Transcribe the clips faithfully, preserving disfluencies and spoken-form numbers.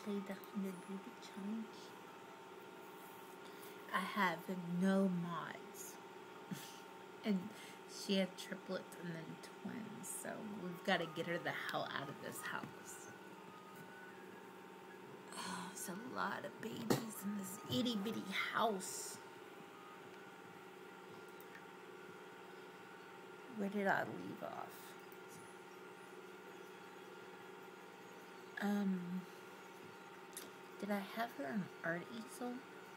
play the hundred baby challenge. I have no mods. And she had triplets and then twins, so we've got to get her the hell out of this house. Oh, there's a lot of babies in this itty bitty house. Where did I leave off? Um, did I have her an art easel?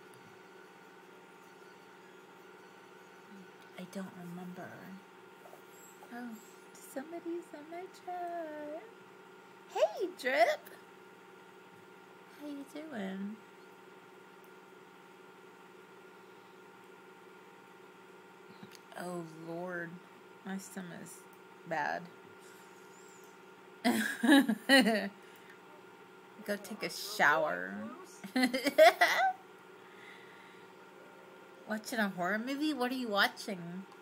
I don't remember. Oh, somebody's in my chat. Hey, Drip! How you doing? Oh, Lord. My stomach's bad. Go take a shower. Watching a horror movie? What are you watching?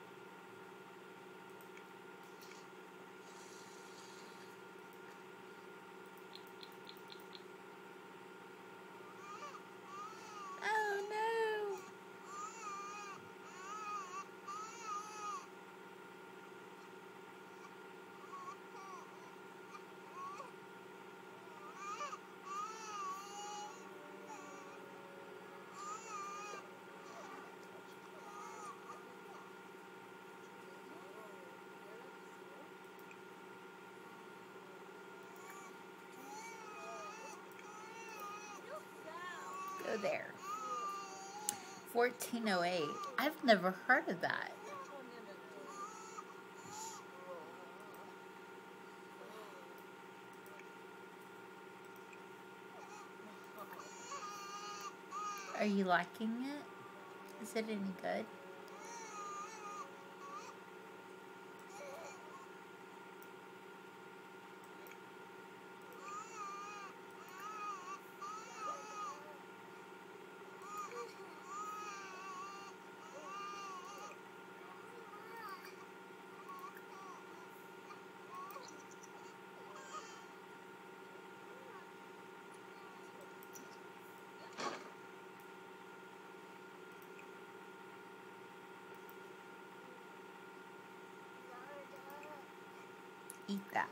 Oh no! Go there. fourteen oh eight. I've never heard of that. Are you liking it? Is it any good? Eat that.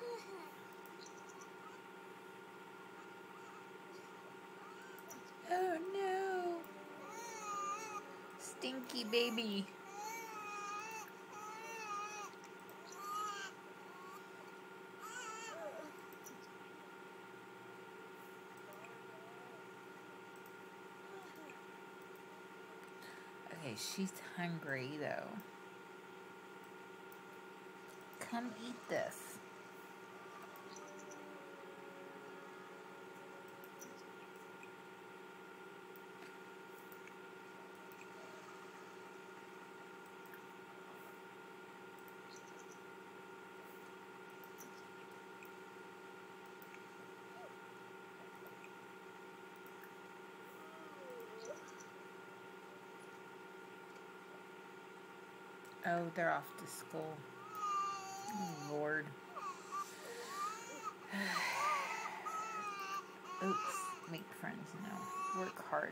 Oh no. Stinky baby. Okay, she's hungry though. Come eat this. Oh, they're off to school. Oh, Lord. Oops. Make friends now. Work hard.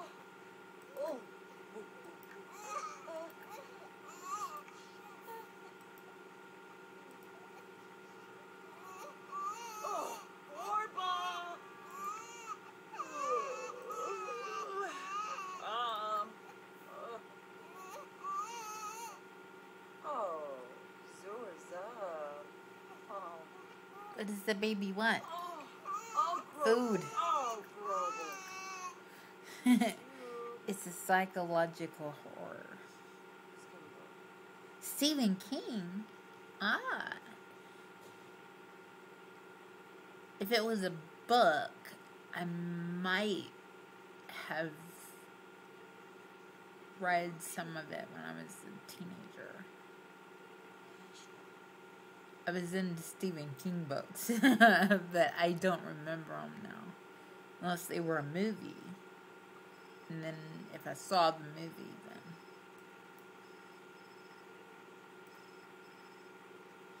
What does the baby want? Food. It's a psychological horror. Stephen King? Ah. If it was a book, I might have read some of it when I was a teenager. I was into Stephen King books, but I don't remember them now. Unless they were a movie. And then if I saw the movie, then.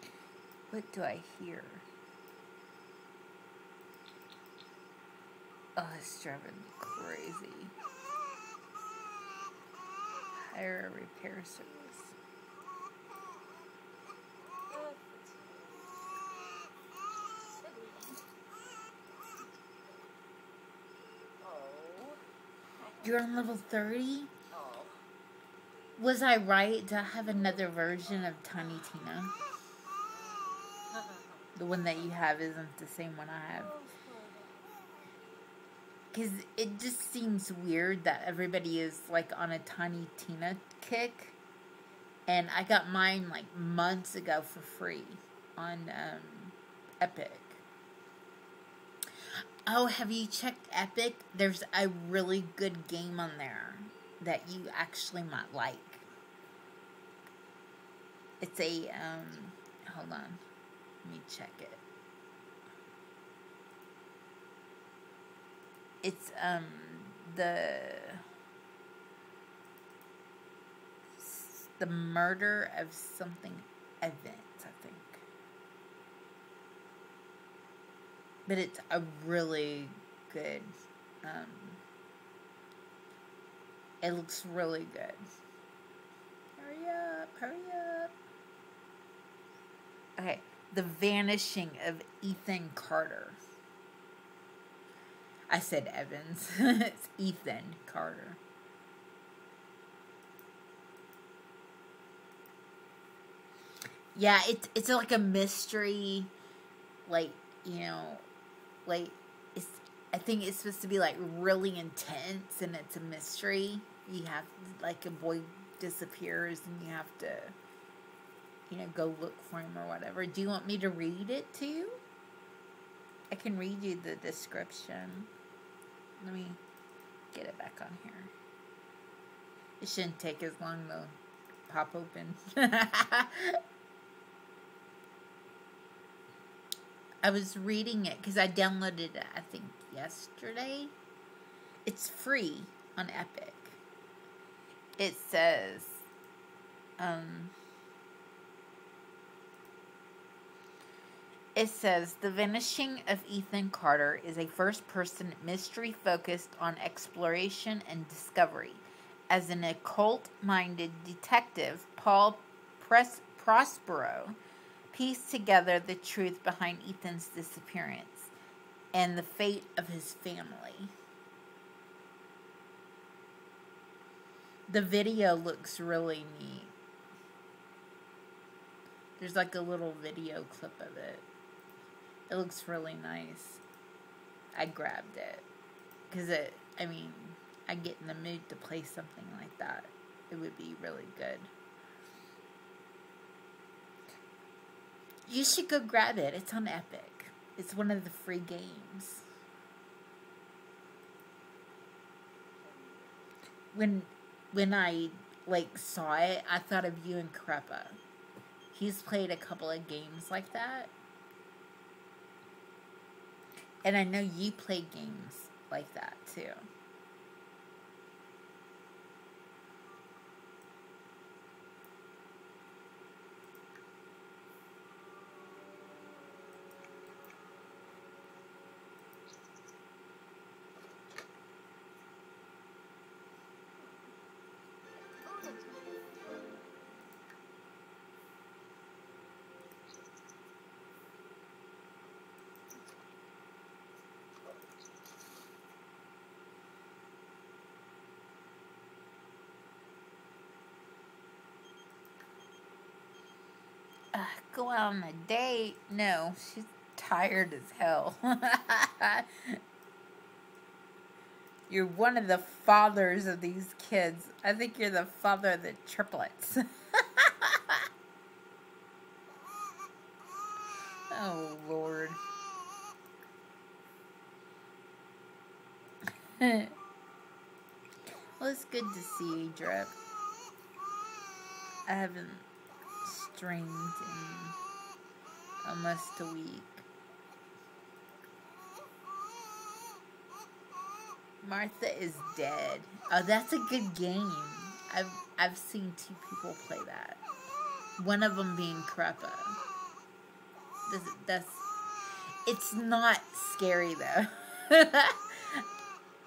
What do I hear? Oh, it's driving me crazy. Hire a repair service. You're on level thirty? Was I right? Do I have another version of Tiny Tina? The one that you have isn't the same one I have. Because it just seems weird that everybody is like on a Tiny Tina kick. And I got mine like months ago for free on um, Epic. Oh, have you checked Epic? There's a really good game on there that you actually might like. It's a, um, hold on. Let me check it. It's, um, the, the murder of something event, I think. But it's a really good, um, it looks really good. Hurry up, hurry up. Okay, The Vanishing of Ethan Carter. I said Evans. It's Ethan Carter. Yeah, it's it's like a mystery, like, you know, like, it's, I think it's supposed to be, like, really intense, and it's a mystery. You have, like, a boy disappears, and you have to, you know, go look for him or whatever. Do you want me to read it to you? I can read you the description. Let me get it back on here. It shouldn't take as long to pop open. I was reading it because I downloaded it, I think, yesterday. It's free on Epic. It says, um, it says, The Vanishing of Ethan Carter is a first-person mystery focused on exploration and discovery. As an occult-minded detective, Paul Pres- Prospero pieced together the truth behind Ethan's disappearance and the fate of his family. The video looks really neat. There's like a little video clip of it. It looks really nice. I grabbed it because it, I mean, I get in the mood to play something like that. It would be really good. You should go grab it. It's on Epic. It's one of the free games. When when I like saw it, I thought of you and Crepa. He's played a couple of games like that. And I know you play games like that too. Uh, go out on a date? No, she's tired as hell. You're one of the fathers of these kids. I think you're the father of the triplets. Oh, Lord. Well, it's good to see you, Drip. I haven't streamed in almost a week. Martha is dead. Oh, that's a good game. I've I've seen two people play that. One of them being Crepa. That's, that's it's not scary though.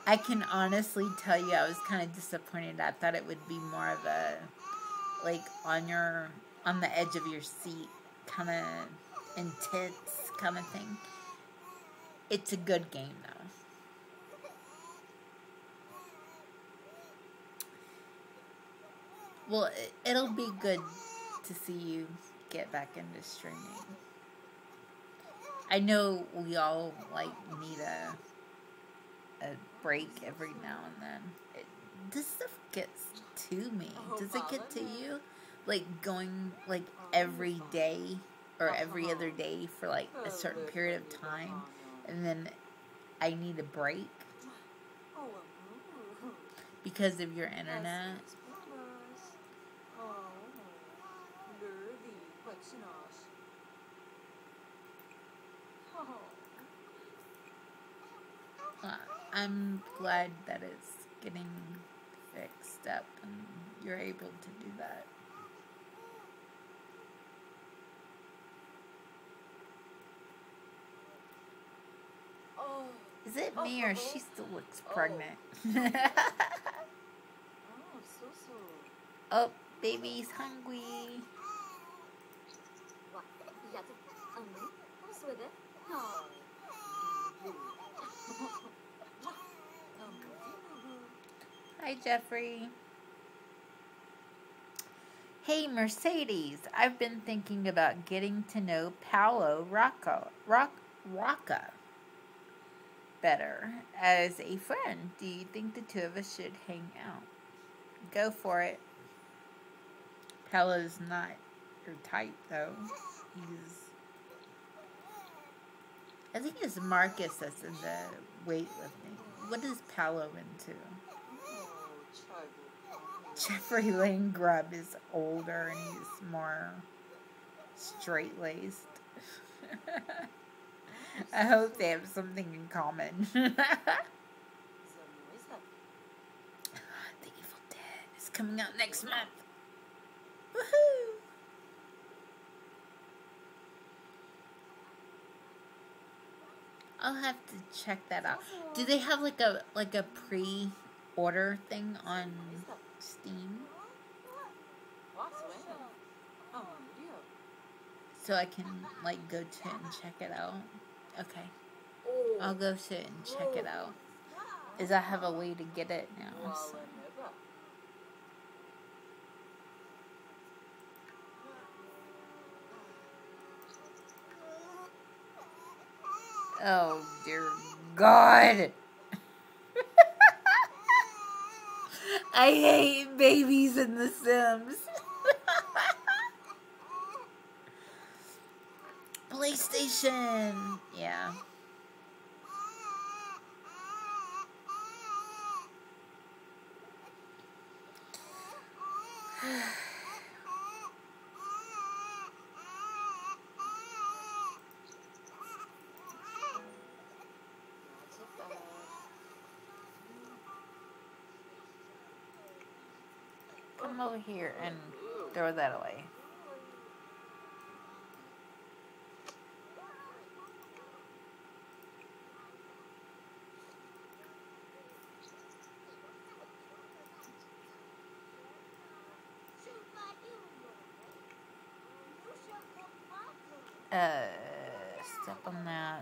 I can honestly tell you I was kind of disappointed. I thought it would be more of a, like, on your, on the edge of your seat, kind of intense kind of thing. It's a good game, though. Well, it, it'll be good to see you get back into streaming. I know we all, like, need a a break every now and then. It, this stuff gets to me. Does it get to you? Like, going, like, every day or every other day for, like, a certain period of time, and then I need a break because of your internet? Uh, I'm glad that it's getting fixed up and you're able to do that. Is it me or she still looks pregnant? Oh, baby's hungry. Hi, Jeffrey. Hey, Mercedes. I've been thinking about getting to know Paolo Rocco, Rock, Rocca better as a friend. Do you think the two of us should hang out? Go for it. Paolo's not your type, though. He's... I think it's Marcus that's in the weightlifting. What is Paolo into? Jeffrey Lane Grubb is older and he's more straight-laced. I hope they have something in common. The Evil Dead is coming out next month. Woohoo! I'll have to check that out. Do they have like a like a pre-order thing on Steam? So I can like go to it and check it out. Okay. I'll go to it and check it out. Is I have a way to get it now. So. Oh dear God. I hate babies in The Sims. PlayStation. Yeah. Come over here and throw that away. Uh, step on that.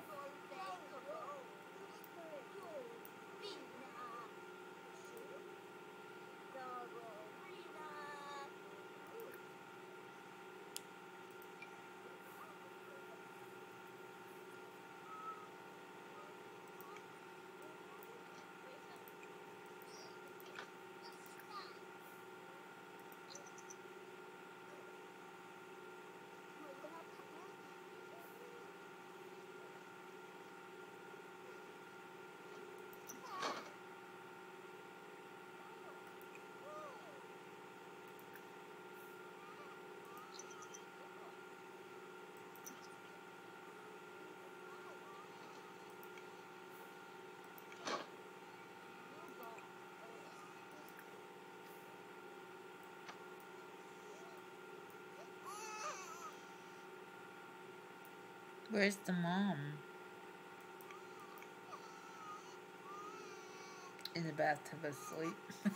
Where's the mom? the bathtub asleep.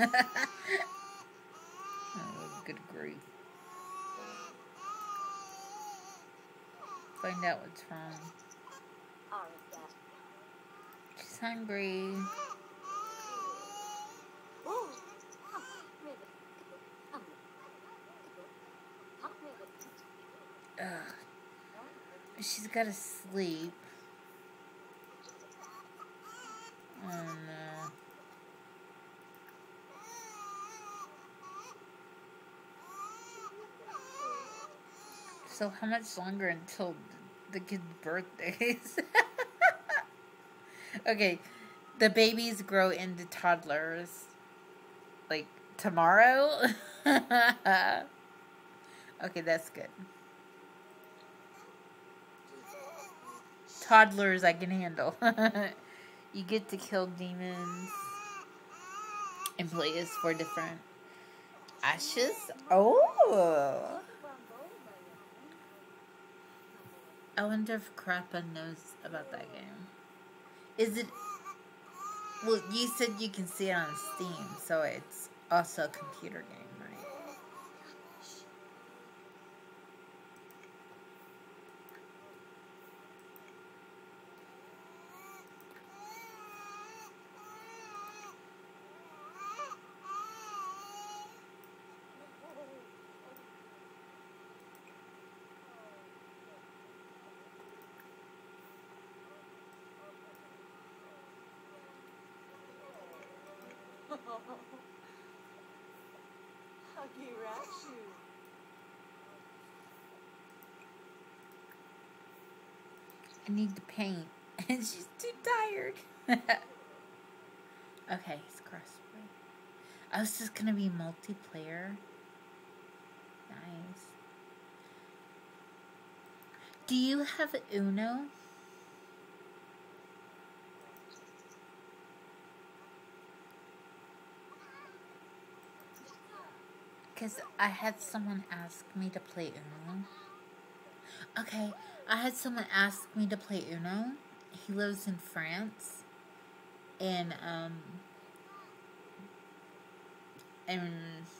Oh, good grief. Find out what's wrong. She's hungry. Ugh. She's gotta sleep. Oh no. So how much longer until the kids' birthdays? Okay, the babies grow into toddlers. Like, tomorrow? Okay, that's good. Toddlers I can handle. You get to kill demons and play as four different ashes. Oh! I wonder if Crappa knows about that game. Is it... Well, you said you can see it on Steam, so it's also a computer game, right? I need to paint. And she's too tired. Okay, it's crossplay. I was just gonna be multiplayer. Nice. Do you have Uno? Because I had someone ask me to play Uno. Okay, I had someone ask me to play Uno. He lives in France. And, um... And...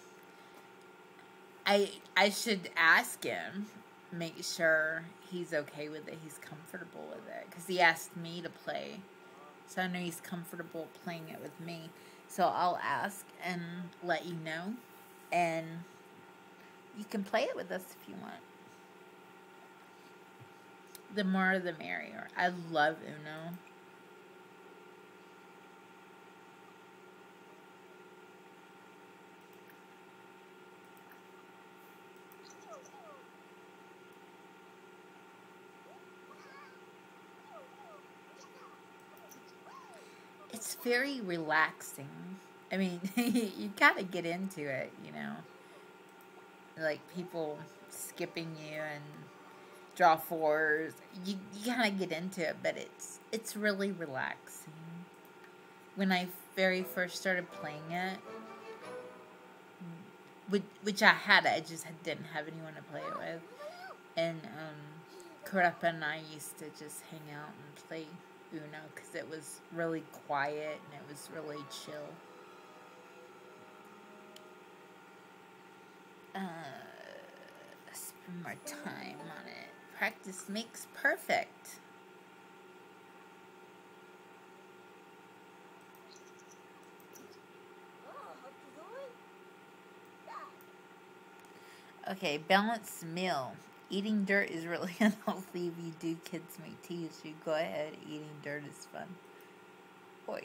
I, I should ask him. Make sure he's okay with it. He's comfortable with it. Because he asked me to play. So I know he's comfortable playing it with me. So I'll ask and let you know. And you can play it with us if you want. The more the merrier. I love Uno. It's very relaxing. I mean, you gotta get into it, you know. Like, people skipping you and draw fours. You, you gotta get into it, but it's it's really relaxing. When I very first started playing it, which, which I had, I just didn't have anyone to play it with. And um, Crappa and I used to just hang out and play Uno because it was really quiet and it was really chill. Uh, spend more time on it. Practice makes perfect. Okay, balanced meal. Eating dirt is really unhealthy if you do. Kids may tease you. Go ahead. Eating dirt is fun. Boy.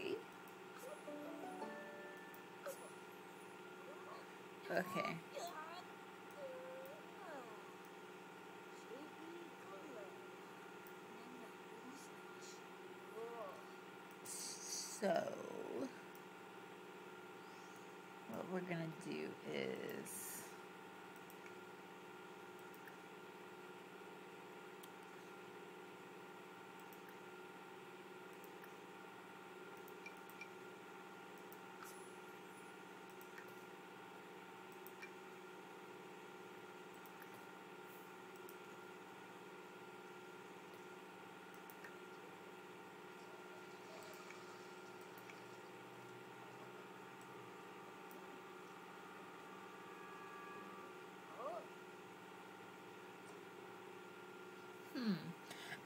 Okay. So, what we're going to do is...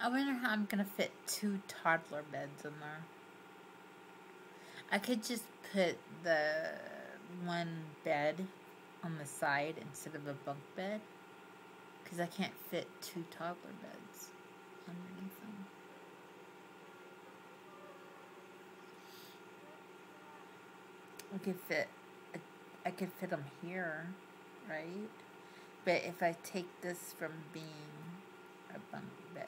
wonder how I'm gonna fit two toddler beds in there. I could just put the one bed on the side instead of a bunk bed, because I can't fit two toddler beds underneath them. I could fit, I could fit them here, right? But if I take this from being a bunk bed,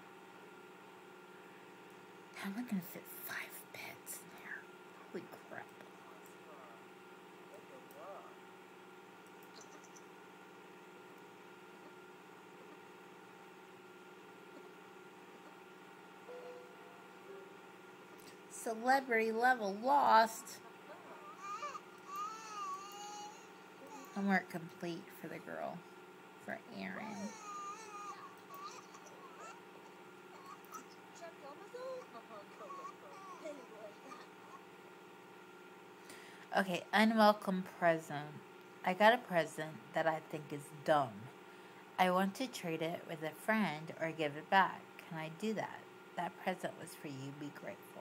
how am I gonna fit five beds in there? Holy crap. Celebrity level lost. Homework complete for the girl, for Erin. Okay, unwelcome present. I got a present that I think is dumb. I want to trade it with a friend or give it back. Can I do that? That present was for you. Be grateful.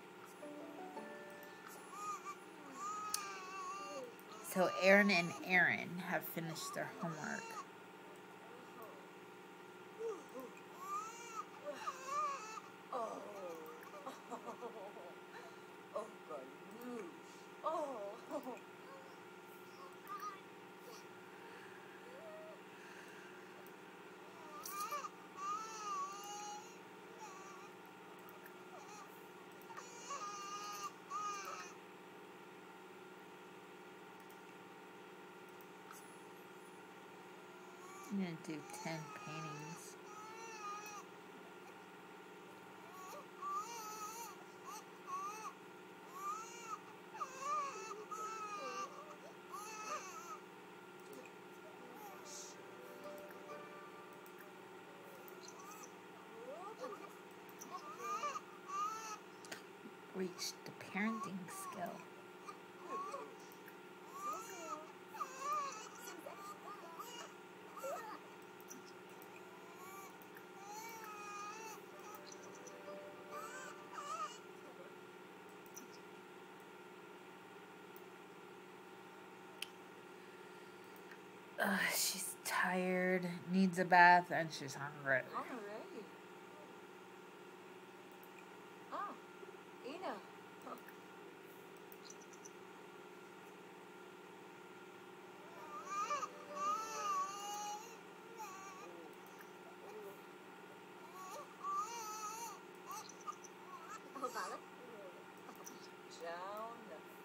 So Erin and Erin have finished their homework. I'm going to do ten paintings. Reach the parenting skill. Ugh, she's tired, needs a bath, and she's hungry. All right. Oh, Ina. Oh. Oh, Violet. Down.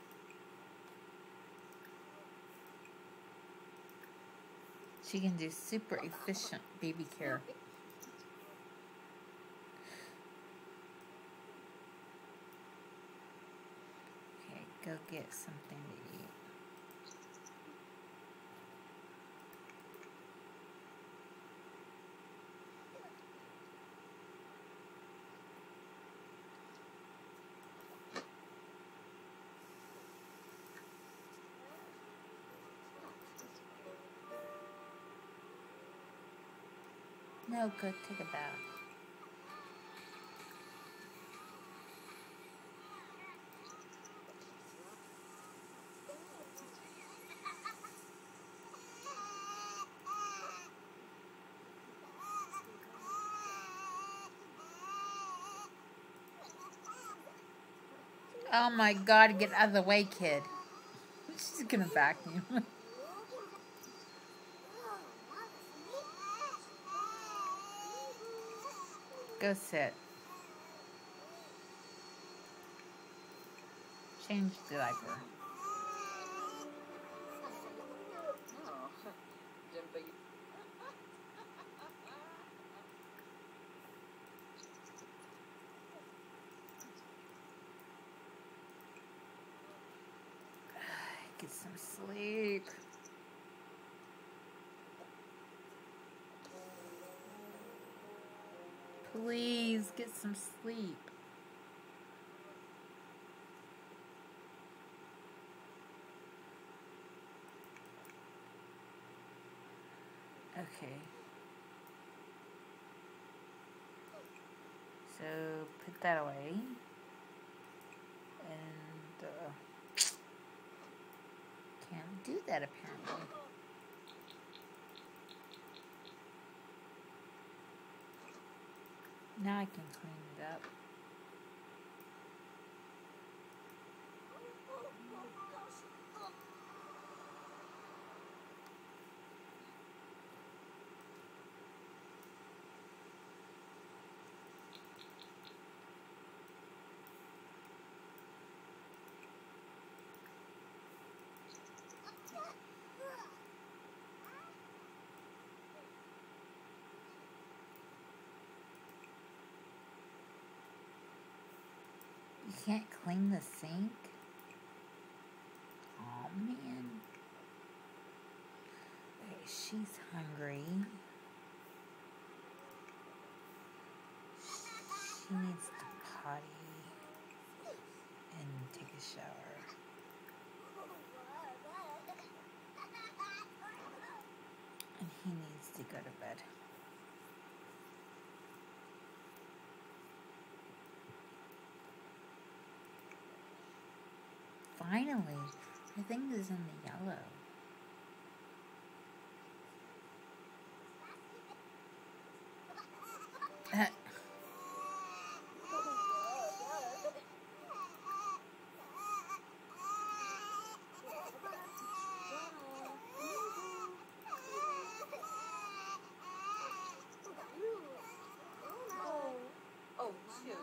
She can do super efficient baby care. Okay, go get something to eat. No, go take a bath. Oh my God, get out of the way, kid. She's gonna vacuum. Go sit. Change the diaper. Oh, Jim, Get some sleep. Please get some sleep. Okay. So put that away. And uh, can't do that apparently. Now I can clean it up. You can't clean the sink? Oh man. Okay, she's hungry. She needs to potty and take a shower. And he needs to go to bed. Finally, I think this is in the yellow. Uh, Oh, shoot.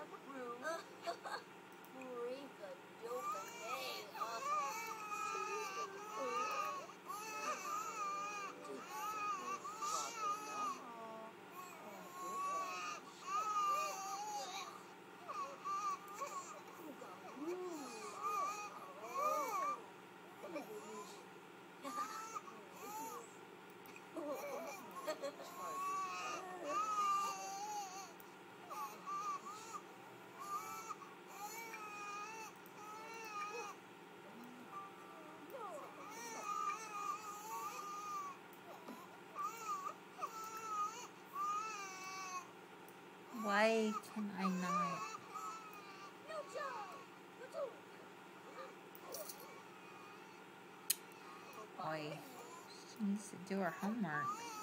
why can I not? Boy, she needs to do her homework.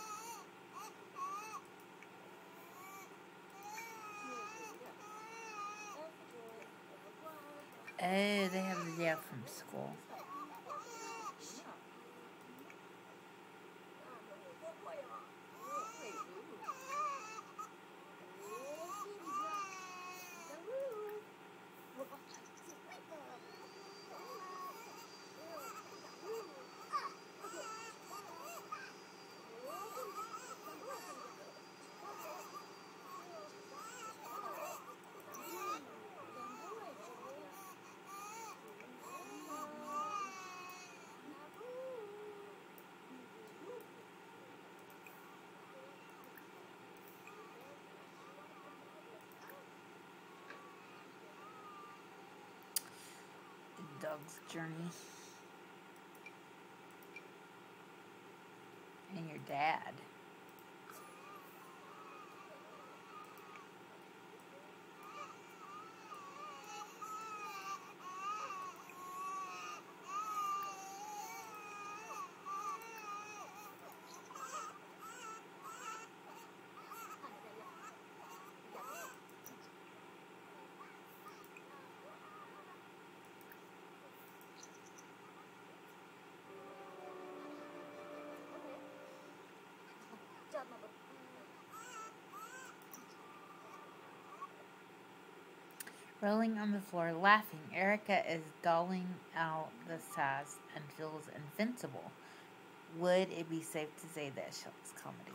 Oh, they have the day off from school. Dog's journey. And your dad. Rolling on the floor, laughing, Erica is doling out the sass and feels invincible. Would it be safe to say that she likes comedy?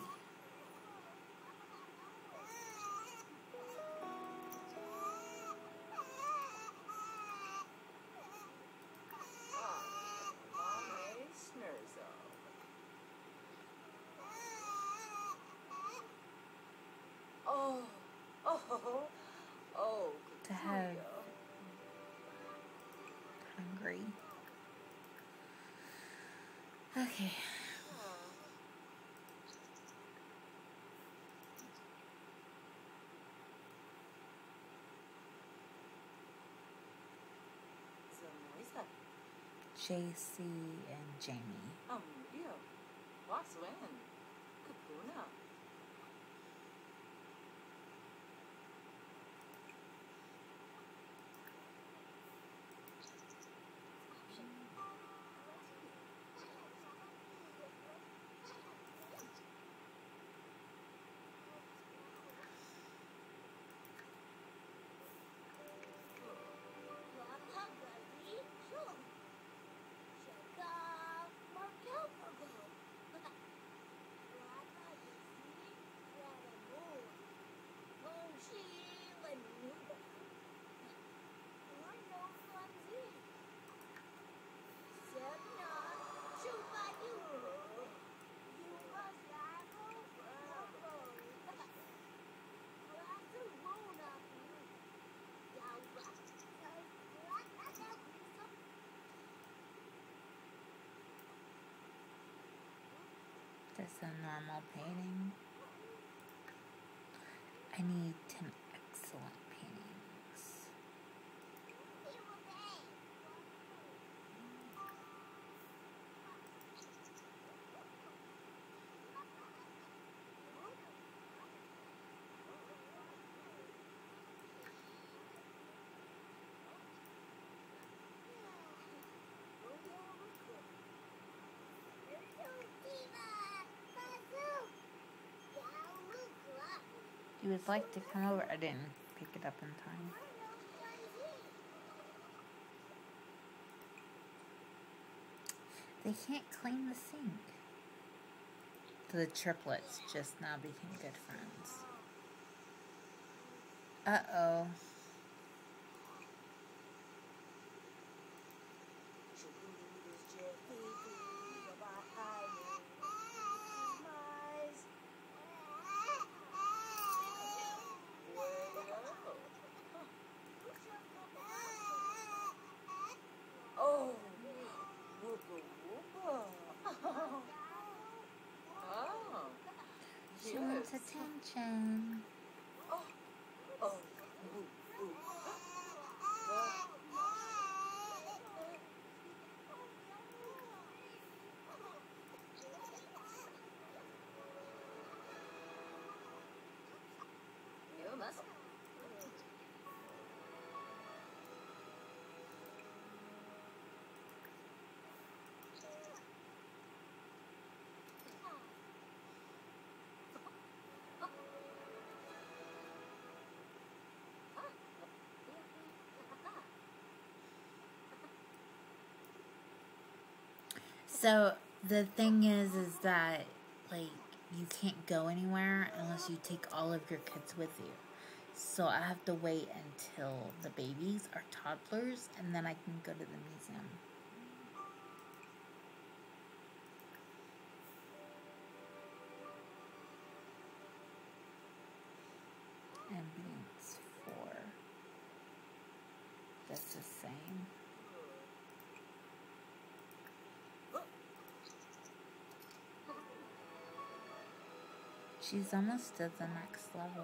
Oh, oh, oh, To have hungry. Okay. J C and Jamie. Um, yeah. What's when? Kapuna. That's a normal painting. I need ten excellent paintings. You would like to come over? I didn't pick it up in time. They can't clean the sink. The triplets just now became good friends. Uh-oh. Oh, whoopah whoopah. Oh, She yes. wants attention. Oh, oh, ooh, ooh. You must. So the thing is, is that like you can't go anywhere unless you take all of your kids with you. So I have to wait until the babies are toddlers, and then I can go to the museum. Ambience four. That's the same. She's almost at the next level.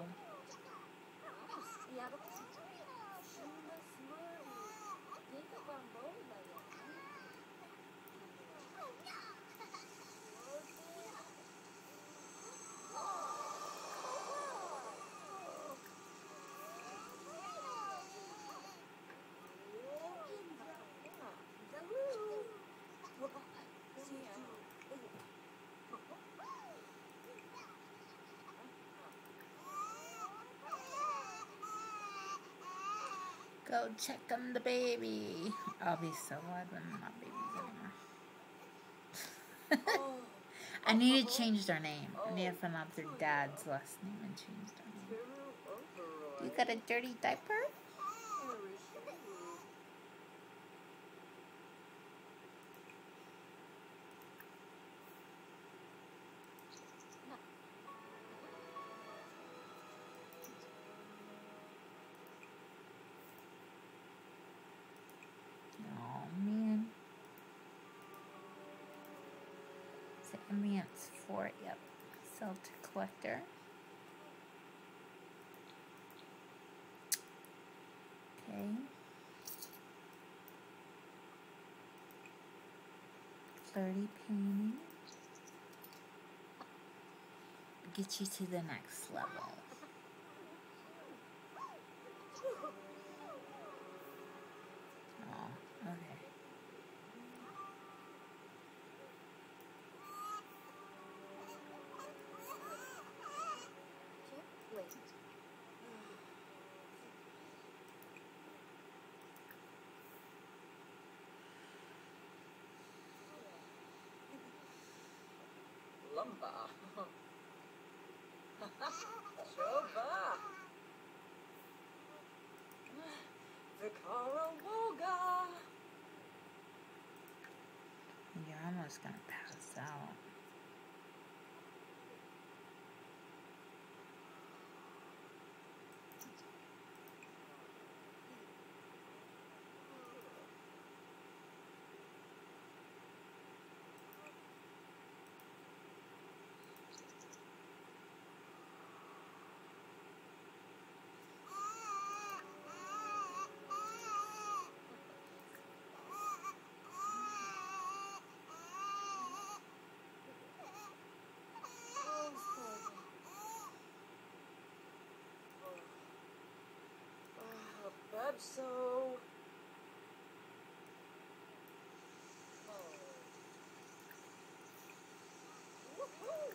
Go check on the baby. I'll be so glad when they're not babies anymore. I need to change their name. I need to find out their dad's last name and change their name. You got a dirty diaper? Oh man. It's an ambience for, yep. Sell to collector. Okay. thirty paintings. Get you to the next level. Oh, okay. Wait. Lumba. Shoba. Vikara Woga. You're almost gonna pass out. So, oh. Woohoo!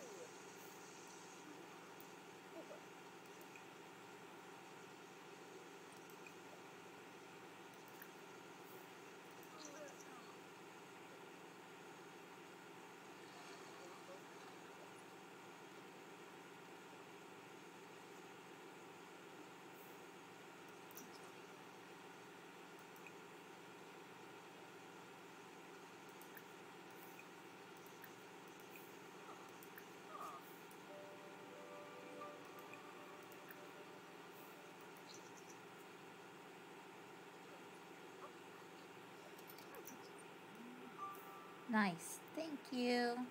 Nice. Thank you. one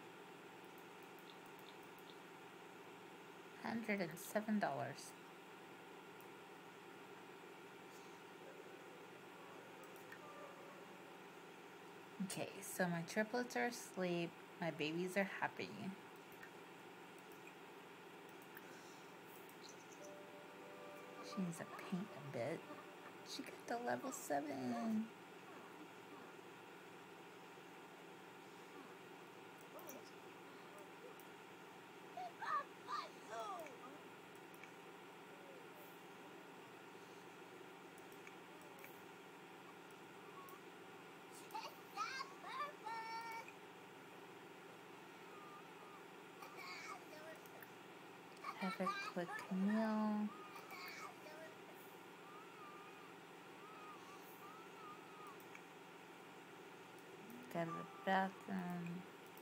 hundred seven dollars. Okay, so my triplets are asleep. My babies are happy. She needs to paint a bit. She got to level seven. Have a quick meal. Go to the bathroom.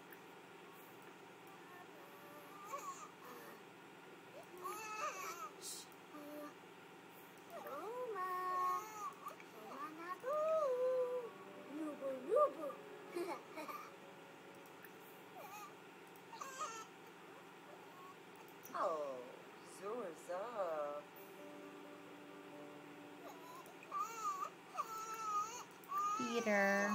Oh, Zurza. Peter.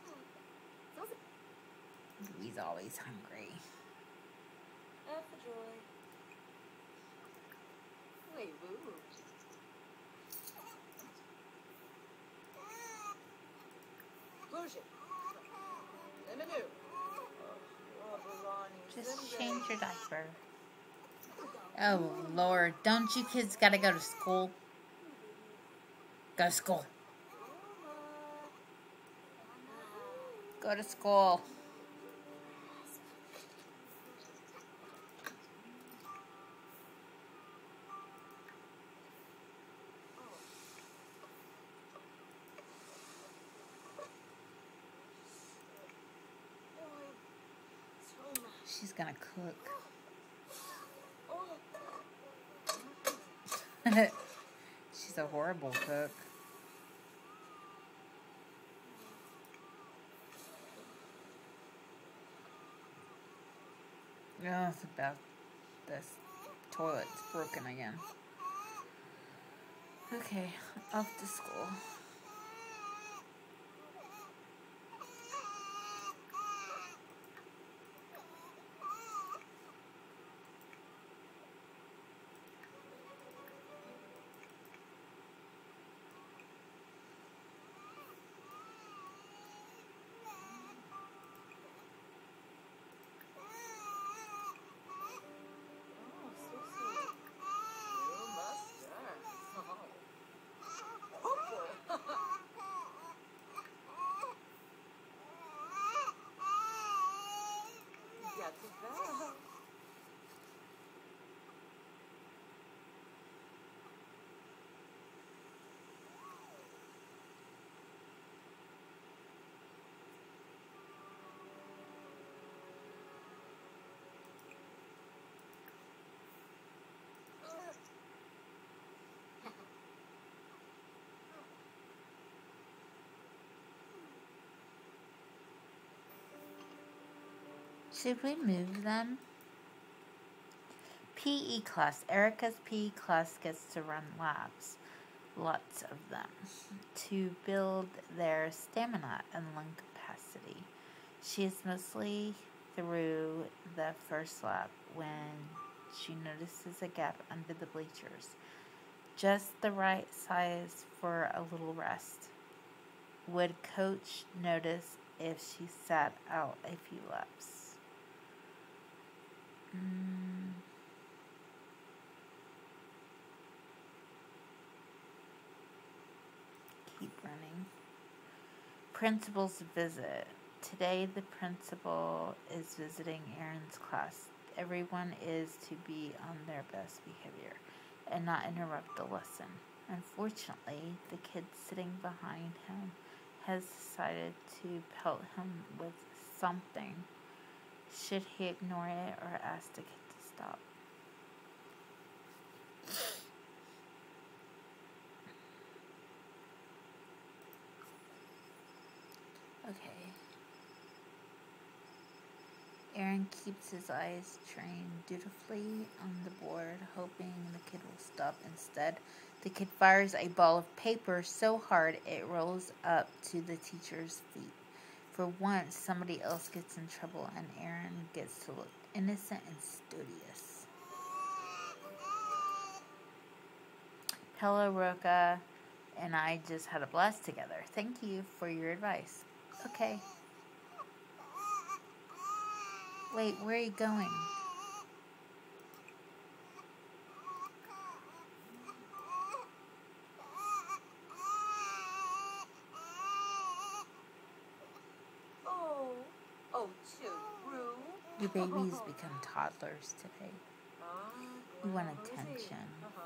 He's always hungry. F for joy. Wait, boo. Bougie. Lemonu. Just change your diaper. Oh, Lord. Don't you kids gotta go to school? Go to school. Go to school. She's gonna cook. She's a horrible cook. Oh, it's about this toilet's broken again. Okay, off to school. Should we move them? P E class. Erica's P E class gets to run laps. Lots of them. To build their stamina and lung capacity. She is mostly through the first lap when she notices a gap under the bleachers. Just the right size for a little rest. Would coach notice if she sat out a few laps? Mm. Keep running. Principal's visit. Today the principal is visiting Aaron's class. Everyone is to be on their best behavior and not interrupt the lesson. Unfortunately, the kid sitting behind him has decided to pelt him with something. Should he ignore it or ask the kid to stop? Okay. Aaron keeps his eyes trained dutifully on the board, hoping the kid will stop. Instead, the kid fires a ball of paper so hard it rolls up to the teacher's feet. For once, somebody else gets in trouble, and Aaron gets to look innocent and studious. Hello, Roca, and I just had a blast together. Thank you for your advice. Okay. Wait, where are you going? Oh, oh, Churu. Your babies become toddlers today. You want attention.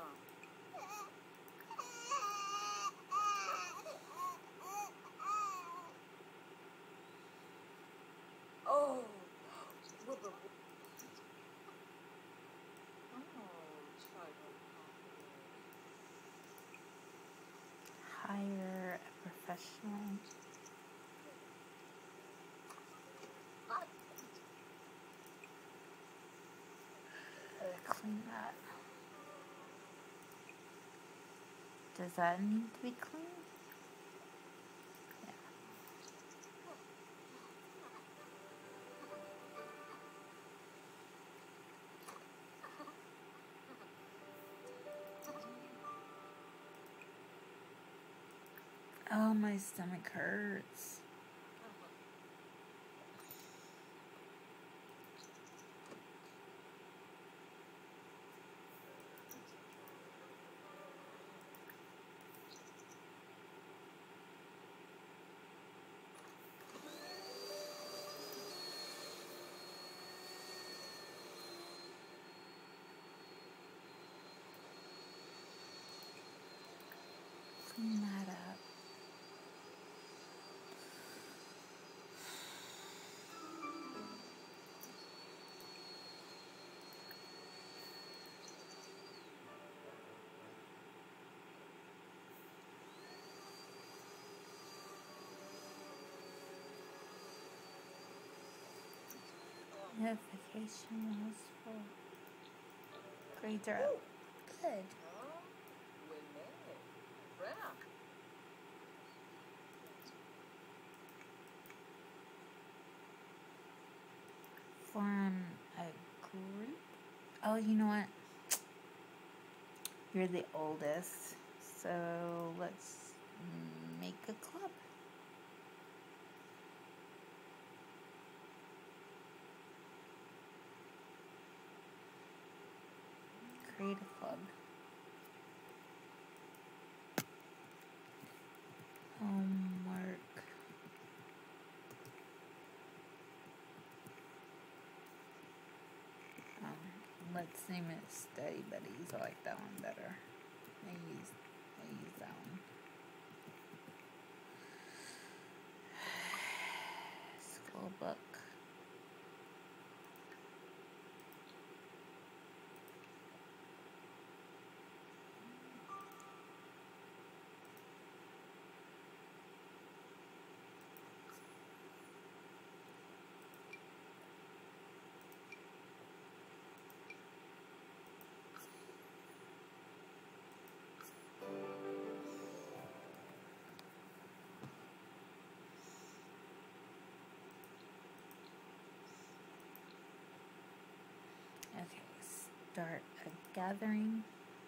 Oh, with the. Hire a professional. Clean that. Does that need to be cleaned? Yeah. Oh, my stomach hurts. Clean that up. Notification was full. Grades are up. Good. Form a group. Oh, you know what? You're the oldest, so let's make a club. Create a club. Homework. Um, let's name it Study Buddies. I like that one better. I use I use that one. School book. start a gathering.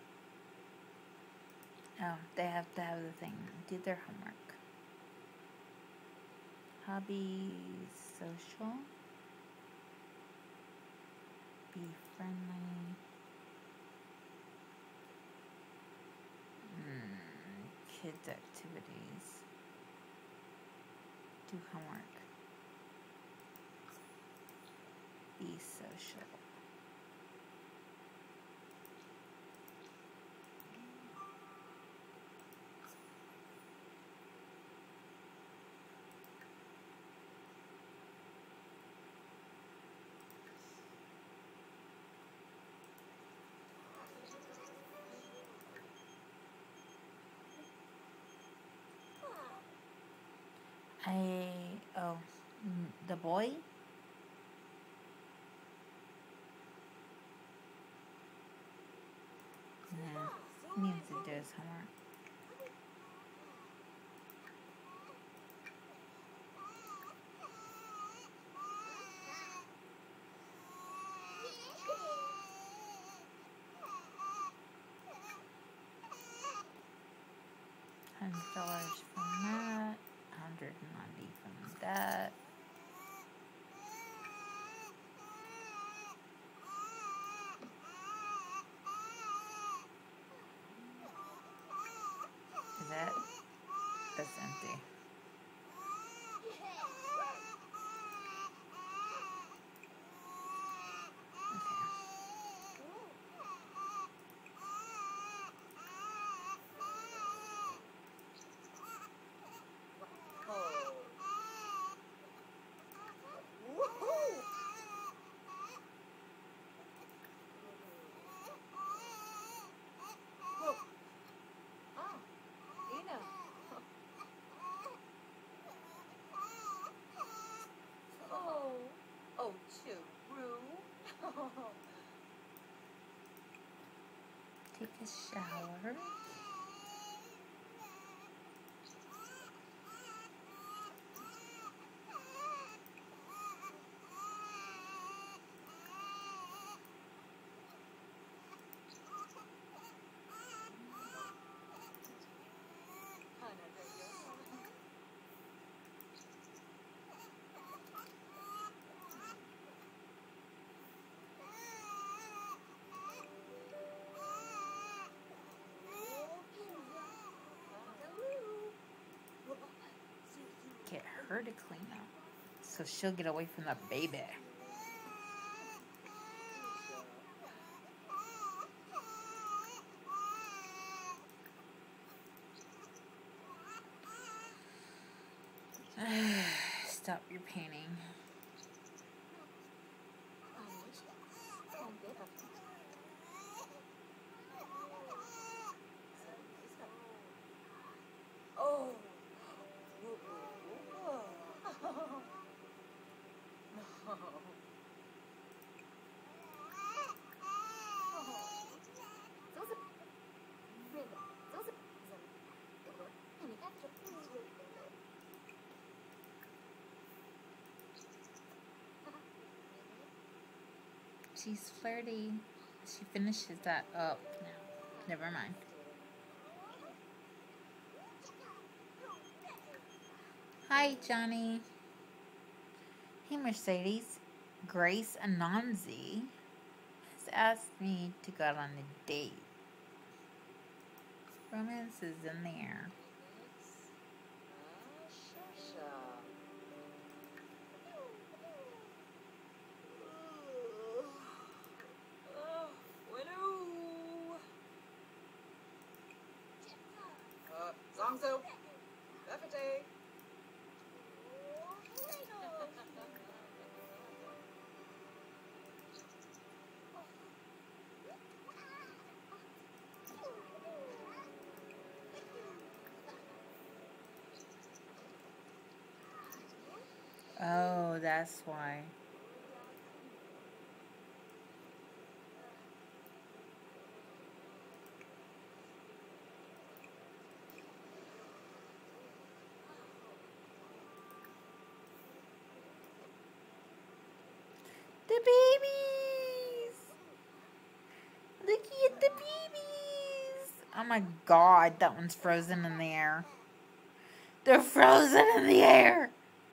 Oh, they have to have the thing. Do their homework. Hobbies, social. Be friendly. Mm, kids activities. Do homework. Be social. I, oh, mm, the boy? Yeah, he needs to do his homework. Hundred dollars from that. Hundred and ninety from that. Is that? That's empty. Take a shower. Get her to clean up so she'll get away from the baby. Stop your painting. Oh. She's flirty. She finishes that up. No, never mind. Hi, Johnny. Hey, Mercedes. Grace Ananzi has asked me to go out on a date. Romance is in the air. Zongzo. Lefete. Oh, that's why. The babies! Oh my god, that one's frozen in the air. They're frozen in the air.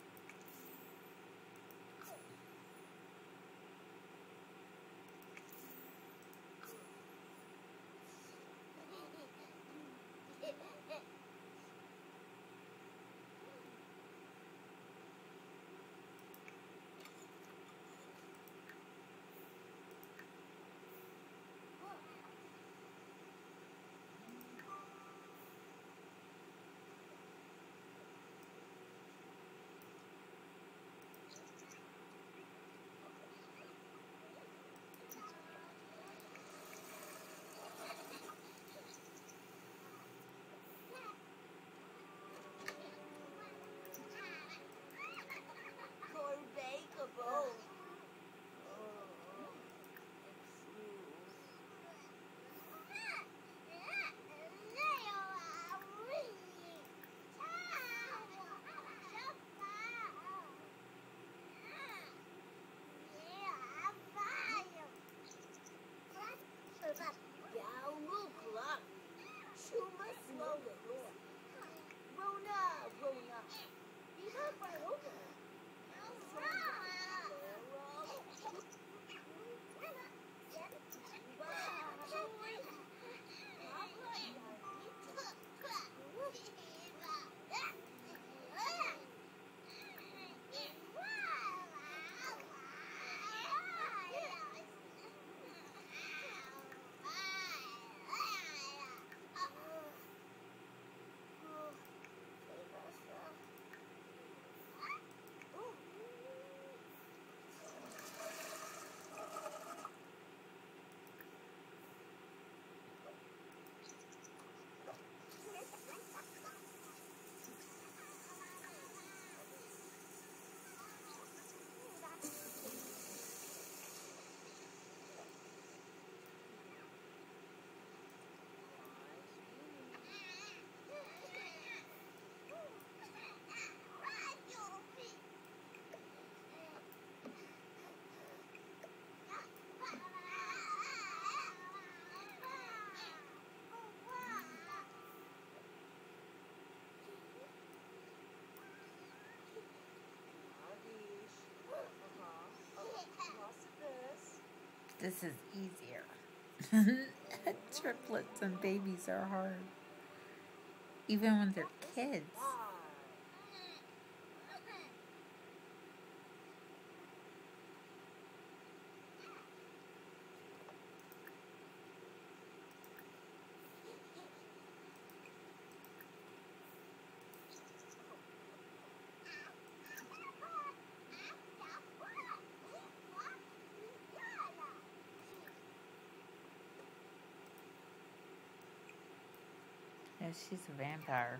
This is easier. Triplets and babies are hard. Even when they're kids. Yeah, she's a vampire.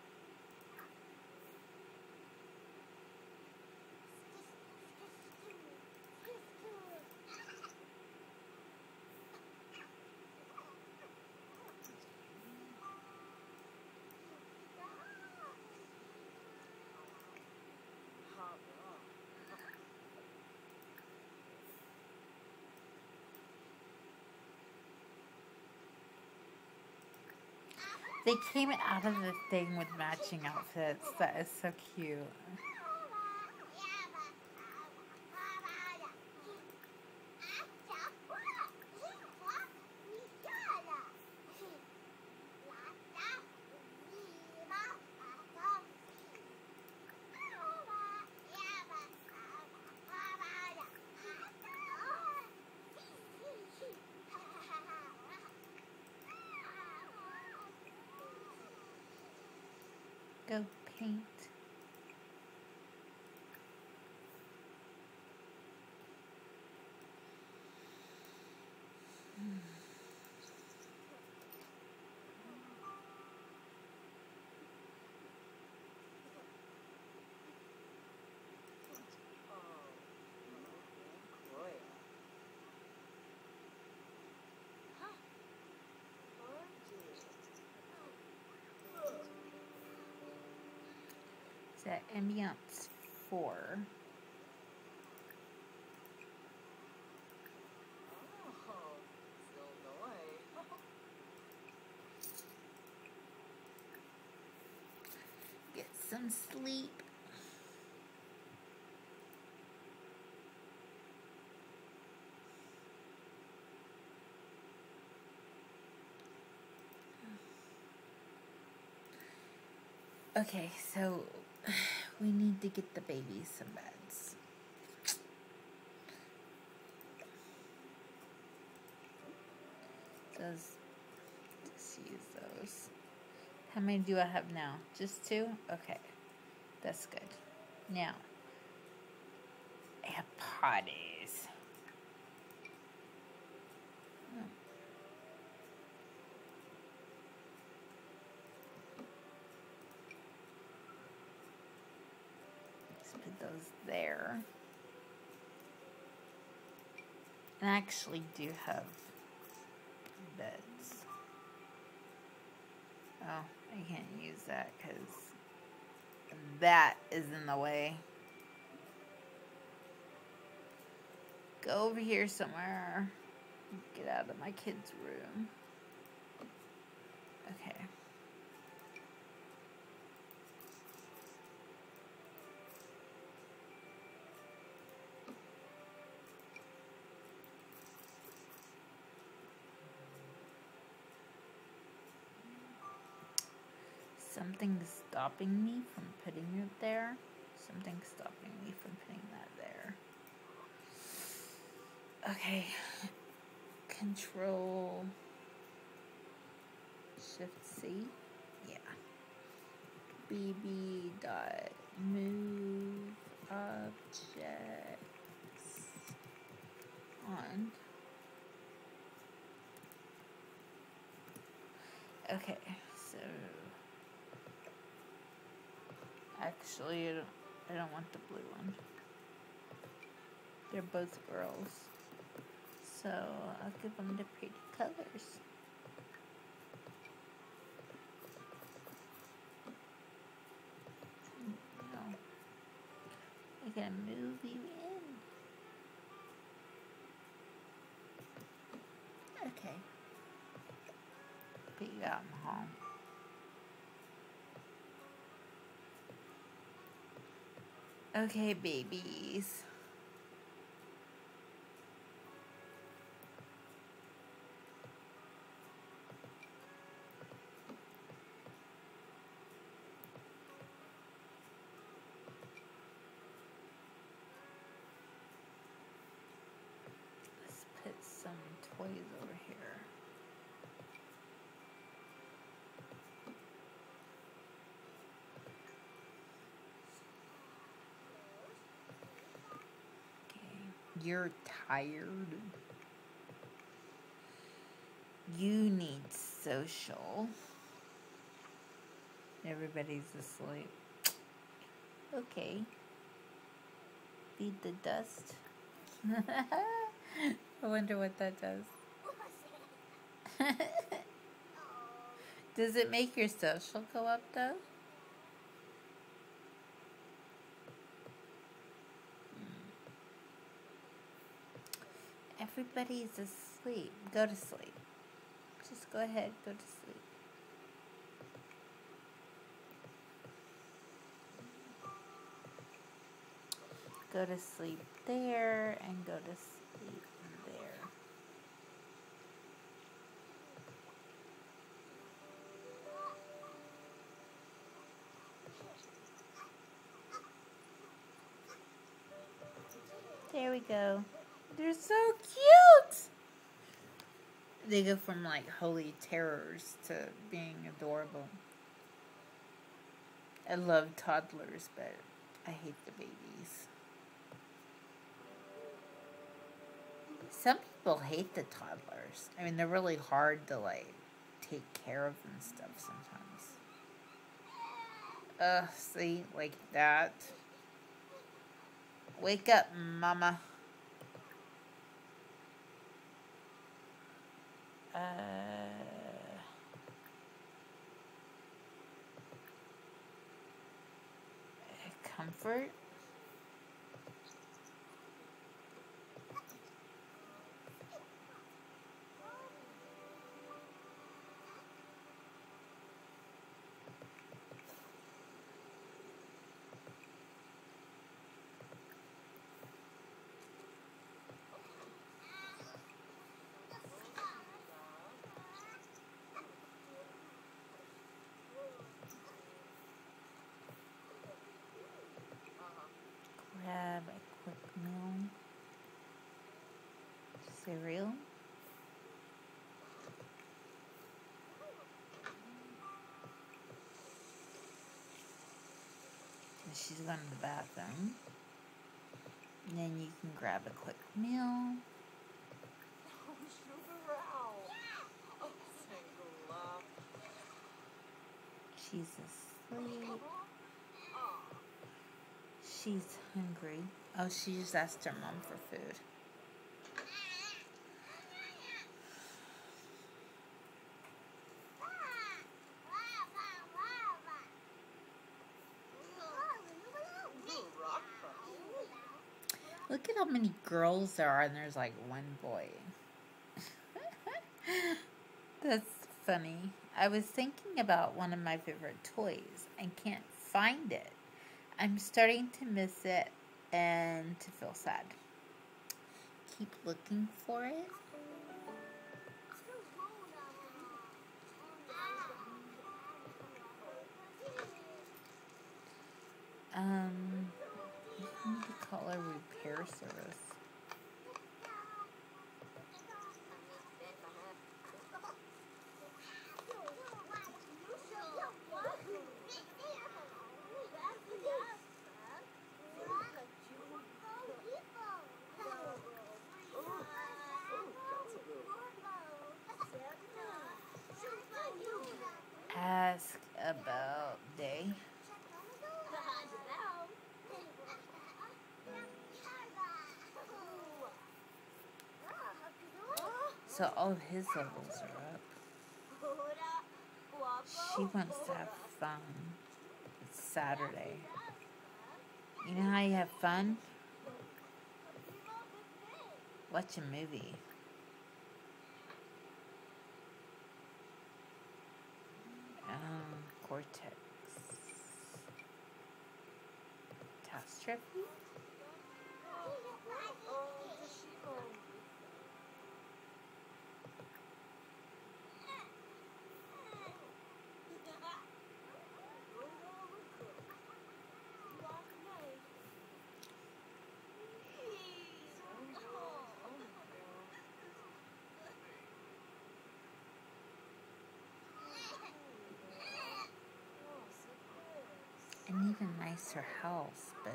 They came out of the thing with matching outfits. That is so cute. Go paint. Is that Ambiance four? some sleep. Okay, so we need to get the babies some beds. Those, just use those. How many do I have now? Just two? Okay, that's good. Now, I have potties. Let's put those there. And I actually do have beds. Oh, I can't use that because that is in the way. Go over here somewhere. Get out of my kid's room. Okay. Something's stopping me from putting it there. Something's stopping me from putting that there. Okay. Control Shift C. Yeah. B B dot move objects on. Okay, so actually I don't, I don't want the blue one. They're both girls. So I'll give them the pretty colors. No. I gotta move you in. Okay. Put you out in the hall. Okay, babies. Let's put some toys over here. You're tired. You need social. Everybody's asleep. Okay. Feed the dust. I wonder what that does. Does it make your social go up though? Everybody's asleep. Go to sleep. Just go ahead, go to sleep. Go to sleep there and go to sleep there. There we go. They're so cute! They go from like holy terrors to being adorable. I love toddlers, but I hate the babies. Some people hate the toddlers. I mean, they're really hard to like take care of and stuff sometimes. Ugh, see, like that. Wake up, mama. Uh, comfort. cereal. And she's going to the bathroom. And then you can grab a quick meal. She's asleep. She's hungry. Oh, she just asked her mom for food. Look at how many girls there are, and there's like one boy. That's funny. I was thinking about one of my favorite toys and can't find it. I'm starting to miss it and to feel sad. Keep looking for it. Um, you need to call a repair service. Ask about day. So all of his levels are up. She wants to have fun. It's Saturday. You know how you have fun? Watch a movie. Um, Cortex. Catastrophe? An even nicer house, but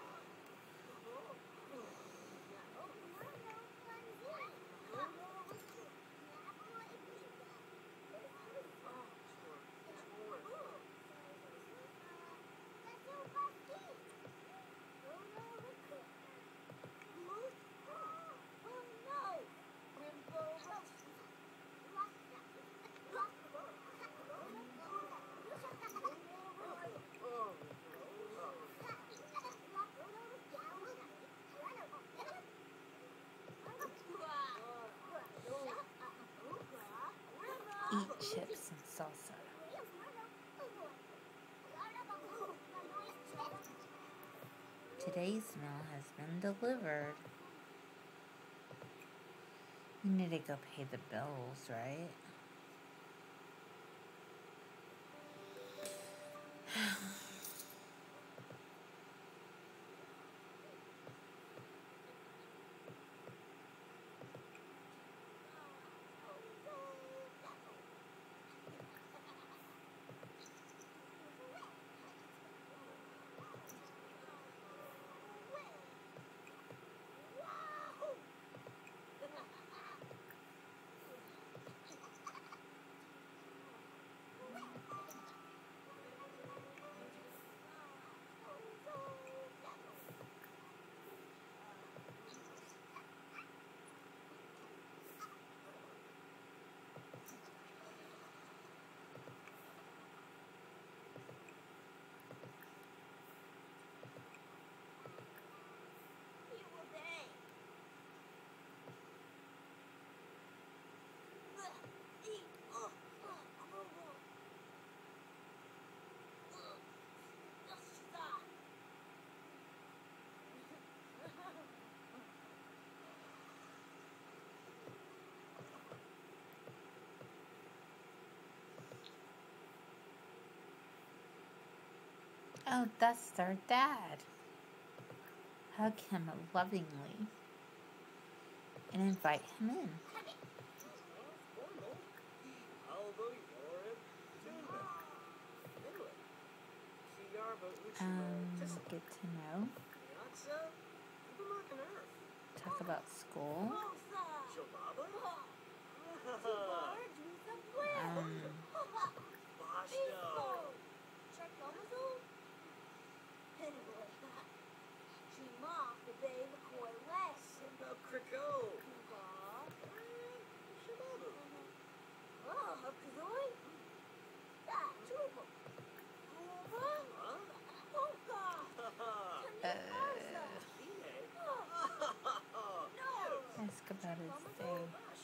eat chips and salsa. Today's meal has been delivered. You need to go pay the bills, right? Oh, that's their dad. Hug him lovingly. and invite him in. Um, get to know. Talk about school. Um, ask about his day.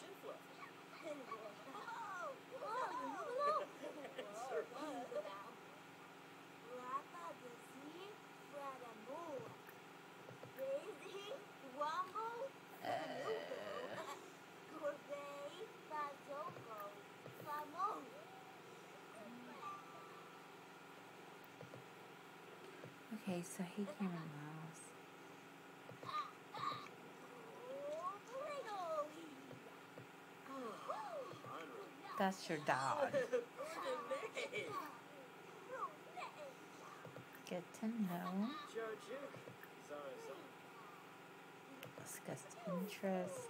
Okay, so he came in the house. That's your dog. Get to know. Discuss interest.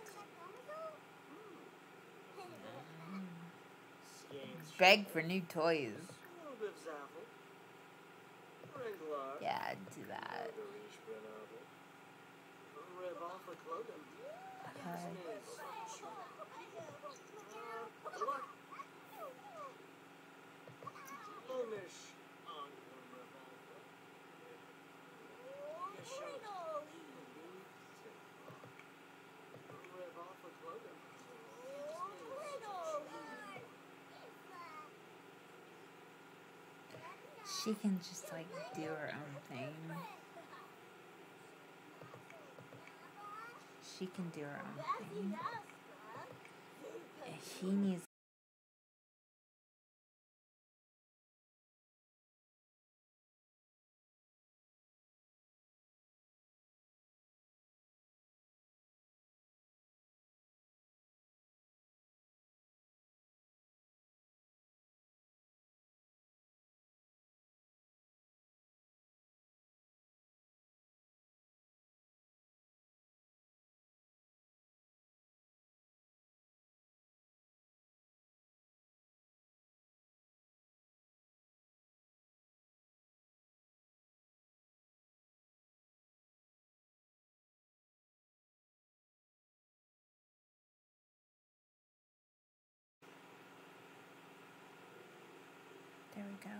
Um, beg for new toys. Yeah, do that. Okay. She can just like do her own thing. She can do her own thing. And he needs There we go.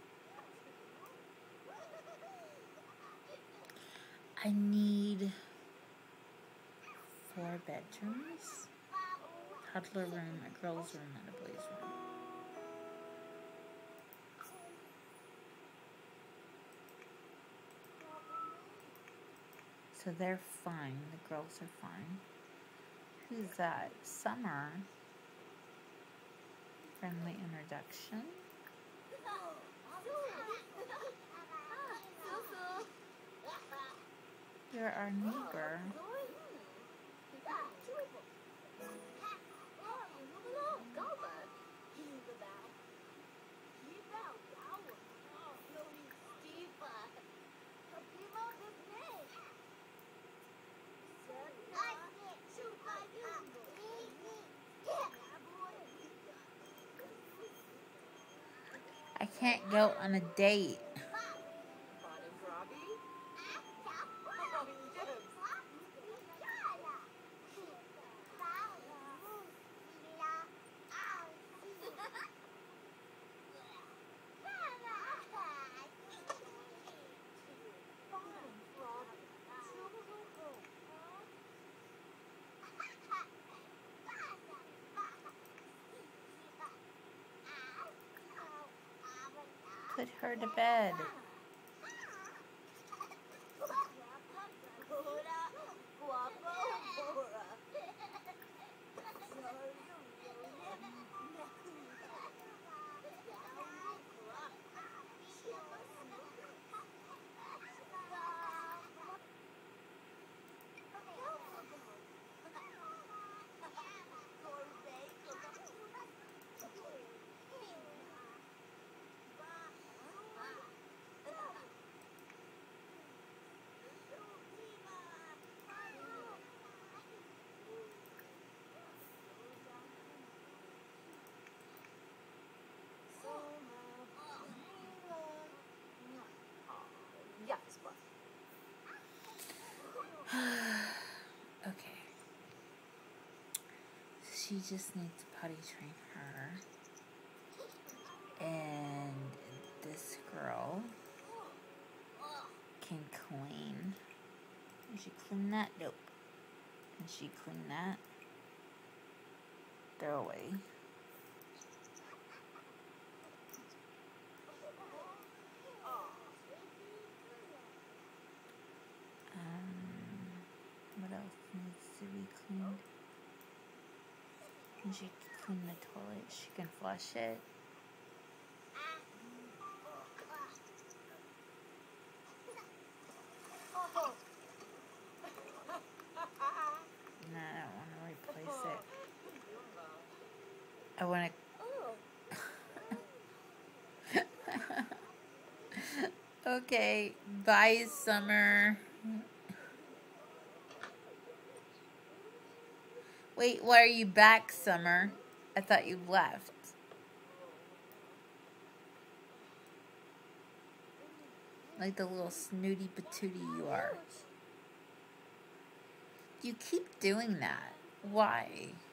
I need bedrooms. Toddler room, a girl's room, and a boy's room. So they're fine. The girls are fine. Who's that? Summer. Friendly introduction. You're our neighbor. I can't go on a date. Put her to bed. Okay. She just needs to potty train her. And this girl can clean. Can she clean that? Nope. Can she clean that? Throw away. What else needs to be cleaned? Can she clean the toilet? She can flush it. No, I don't want to replace it. I want to... Okay, bye, Summer. Wait, why are you back, Summer? I thought you left. Like the little snooty patootie you are. You keep doing that. Why?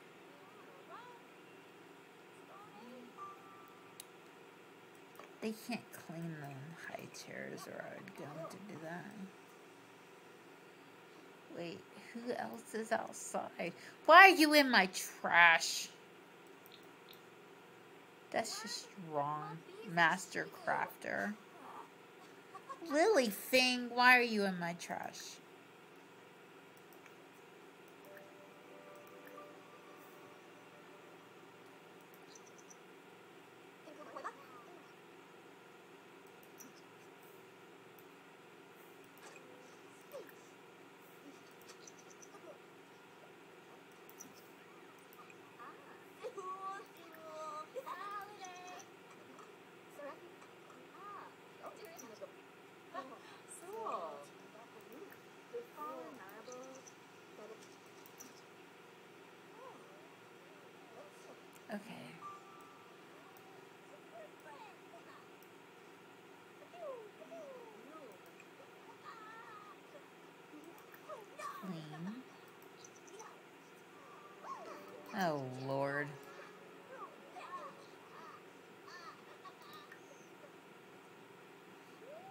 They can't clean the high chairs, or I would get them to do that. Wait, who else is outside? Why are you in my trash? That's just wrong, Master Crafter. Lily Fing, why are you in my trash? Okay. Clean. Oh, Lord.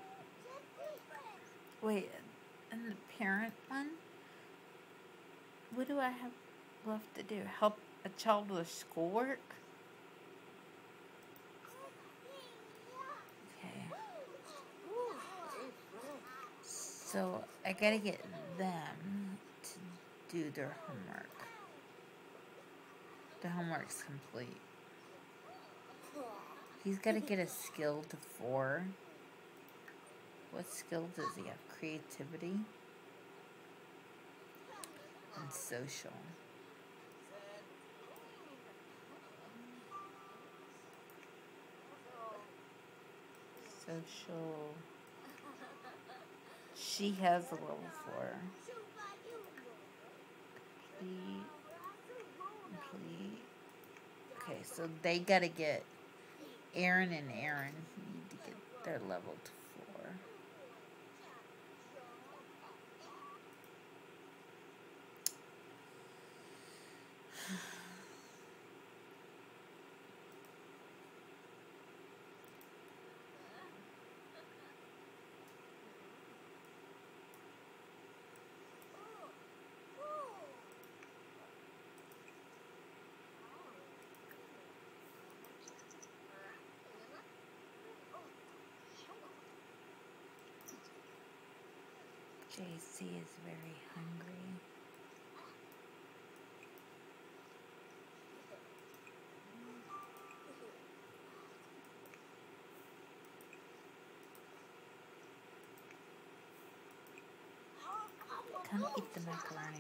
Wait, and the parent one? what do I have left to do? Help a child with schoolwork? Okay. So I gotta get them to do their homework. The homework's complete. He's gotta get a skill to four. What skill does he have? Creativity and social. Social. She has a level four. Complete. Complete. Okay, so they gotta get Aaron and Aaron need to get their level to four. J C is very hungry. Come eat the macaroni.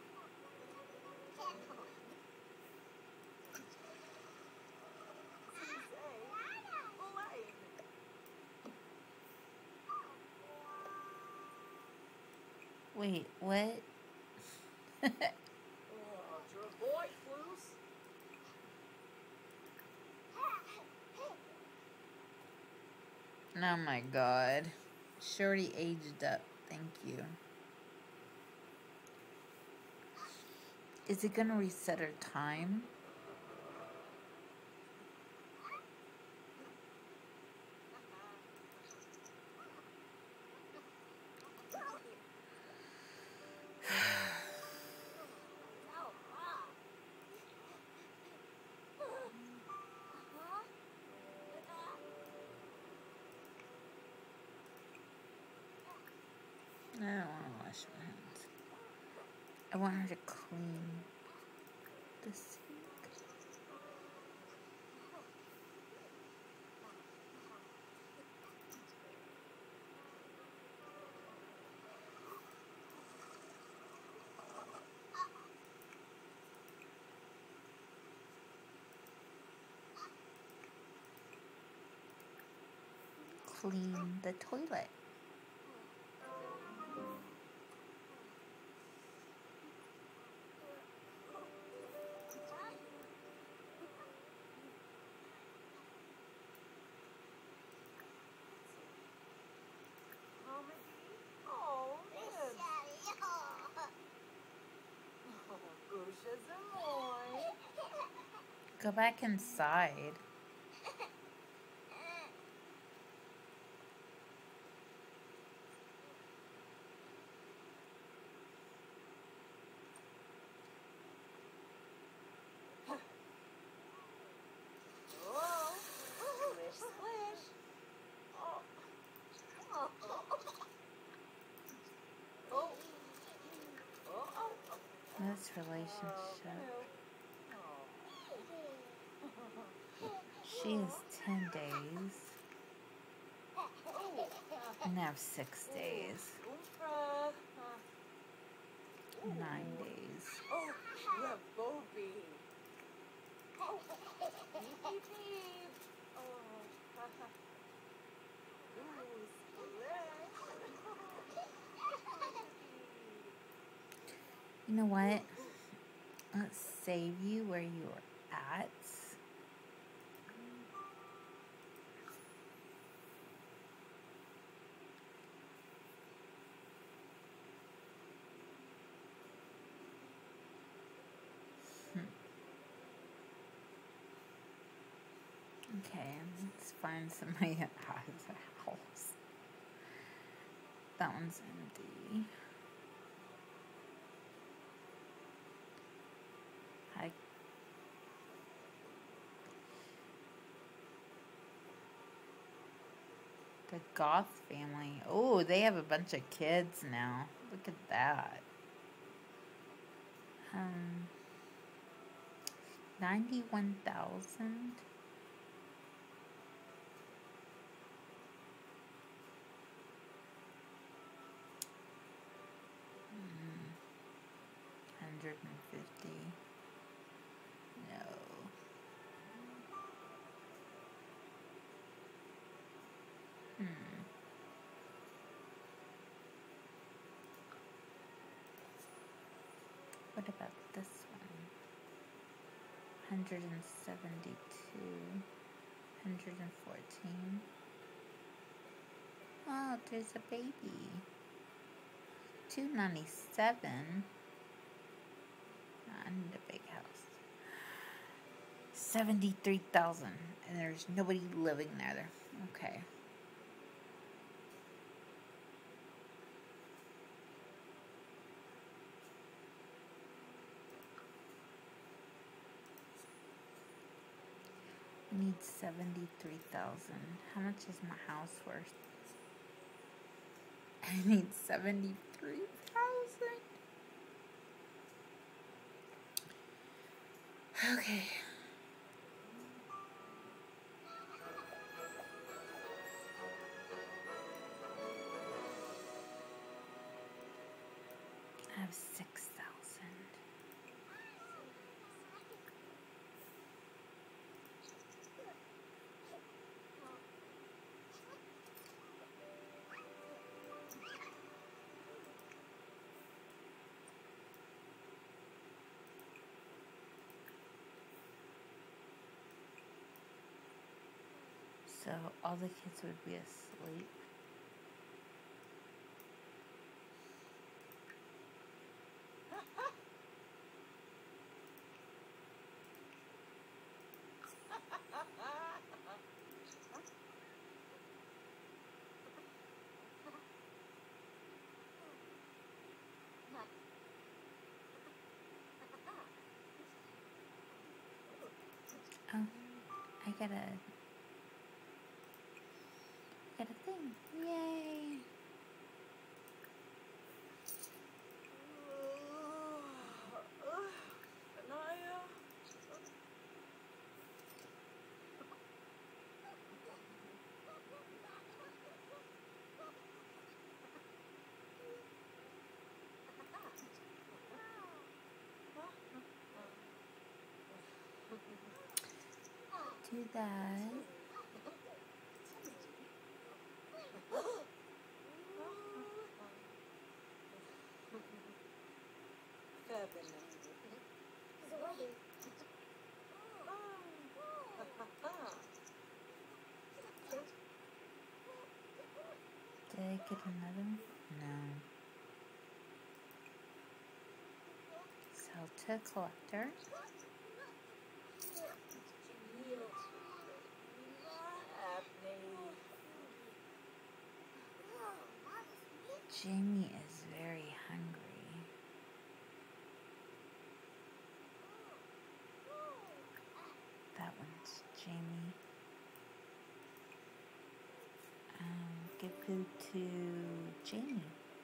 Wait, what? Oh my god. Shorty aged up. Thank you. Is it gonna reset her time? I don't want to wash my hands. I want her to clean the sink. Clean the toilet. Go back inside. This relationship. She is ten days. And I have six days. Nine days. You know what? Let's save you where you are at. Okay, let's find somebody that has a house. That one's empty. The Goth family. Oh, they have a bunch of kids now. Look at that. Um, ninety-one thousand. Mm, one hundred fifty. No. Hmm. What about this one? one hundred seventy-two. one hundred fourteen. Oh, there's a baby. two ninety-seven. I need a big house. seventy-three thousand. And there's nobody living there. Okay. I need seventy-three thousand. How much is my house worth? I need seventy-three thousand. Okay. I have six thousand. So all the kids would be asleep. Oh, I got a, got a thing. Yay! Anaya. Do that. Did I get another one? No. Sell to collector. Jamie is very hungry. That one's Jamie. Um, give food to Jamie.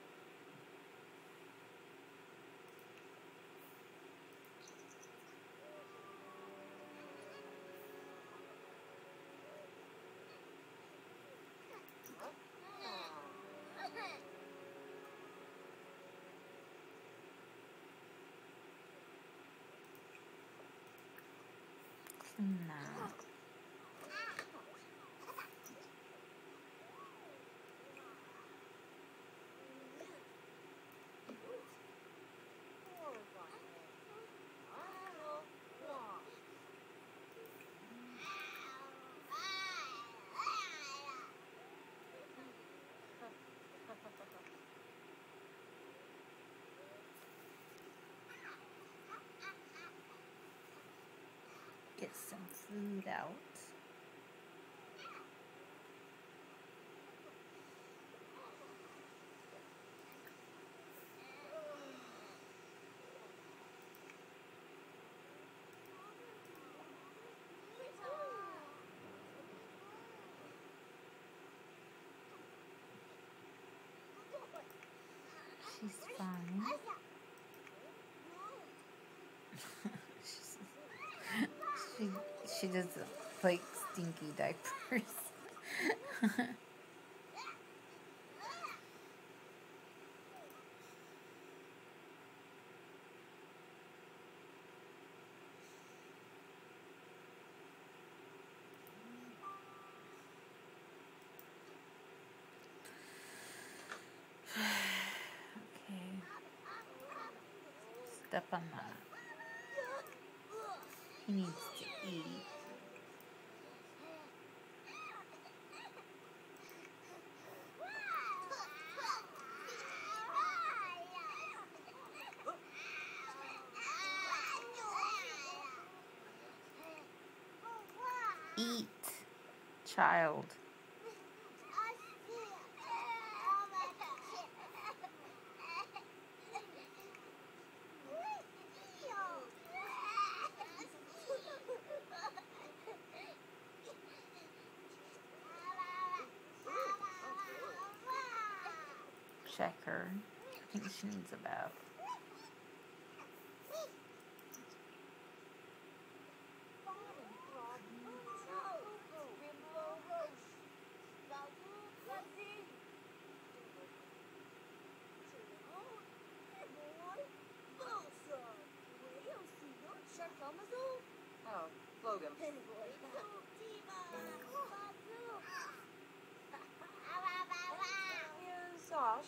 Clean that. Get some food out. she she does like stinky diapers. Okay. Step on that. He needs to eat. Eat, child. Check her. I think she needs a bath. Oh, Logan. Here's Josh.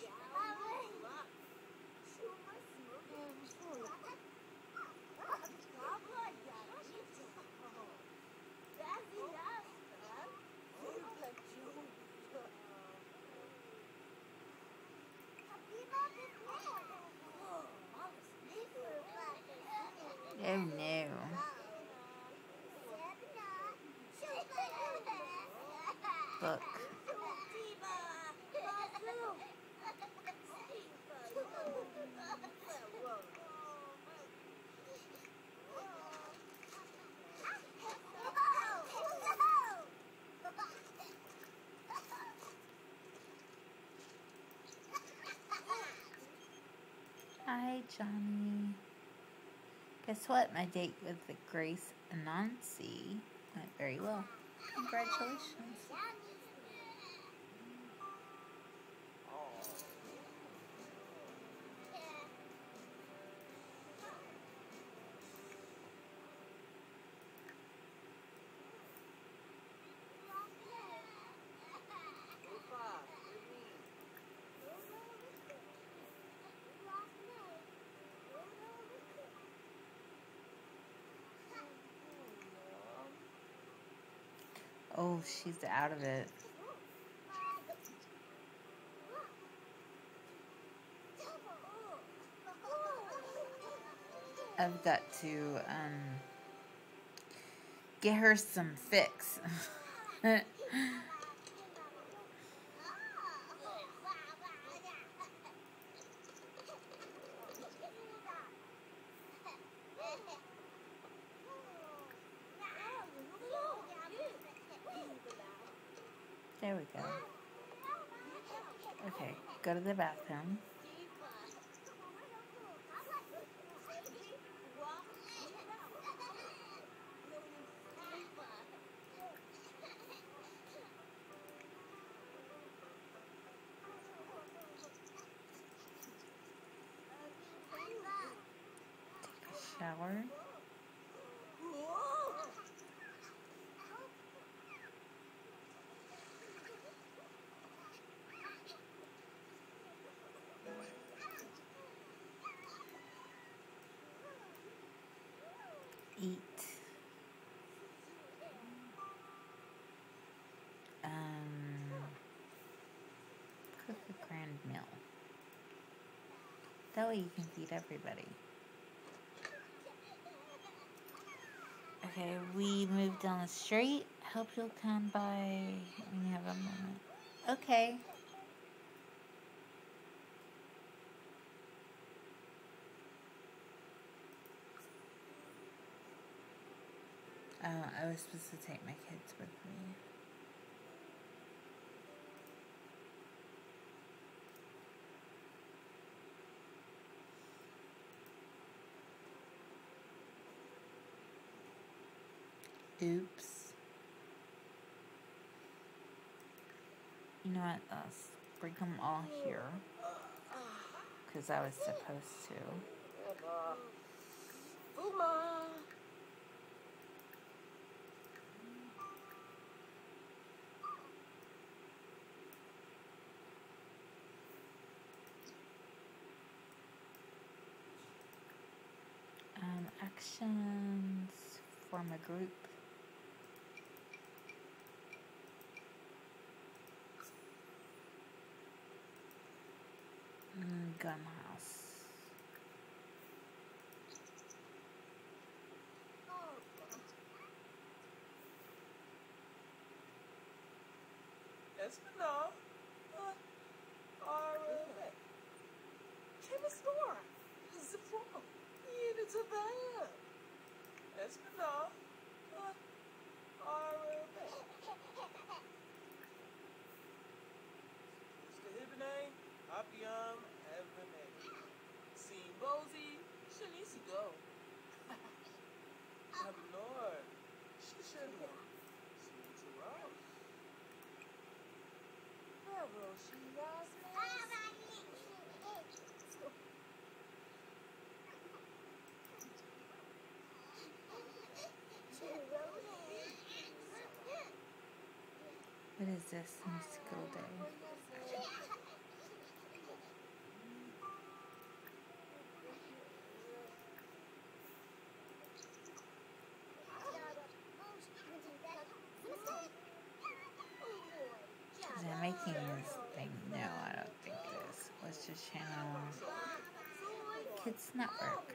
Oh no. Look. Hi, Johnny. Guess what? My date with the Grace Anansi went very well. Congratulations. Oh, she's out of it. I've got to um, get her some fix. There we go. Okay, go to the bathroom. Take a shower. Eat. Um, cook a grand meal. That way you can feed everybody. Okay, we moved down the street. Hope you'll come by when you have a moment. Okay. Uh, I was supposed to take my kids with me. Oops. You know what? Let's bring them all here. Because I was supposed to. Uma. Um, actions. Form a group. Mm, gun house. Espinal. Arre. Temisnor. Zippo. It's a bad. Espinal. Arre. Stehibine. Apium. Evene. Simbozi. Shanisi go. Abnor. Shishano. Sinturao. Bravo, she has What is this? Musical day. Is it making this thing? No, I don't think it is. What's the channel? Kids Network.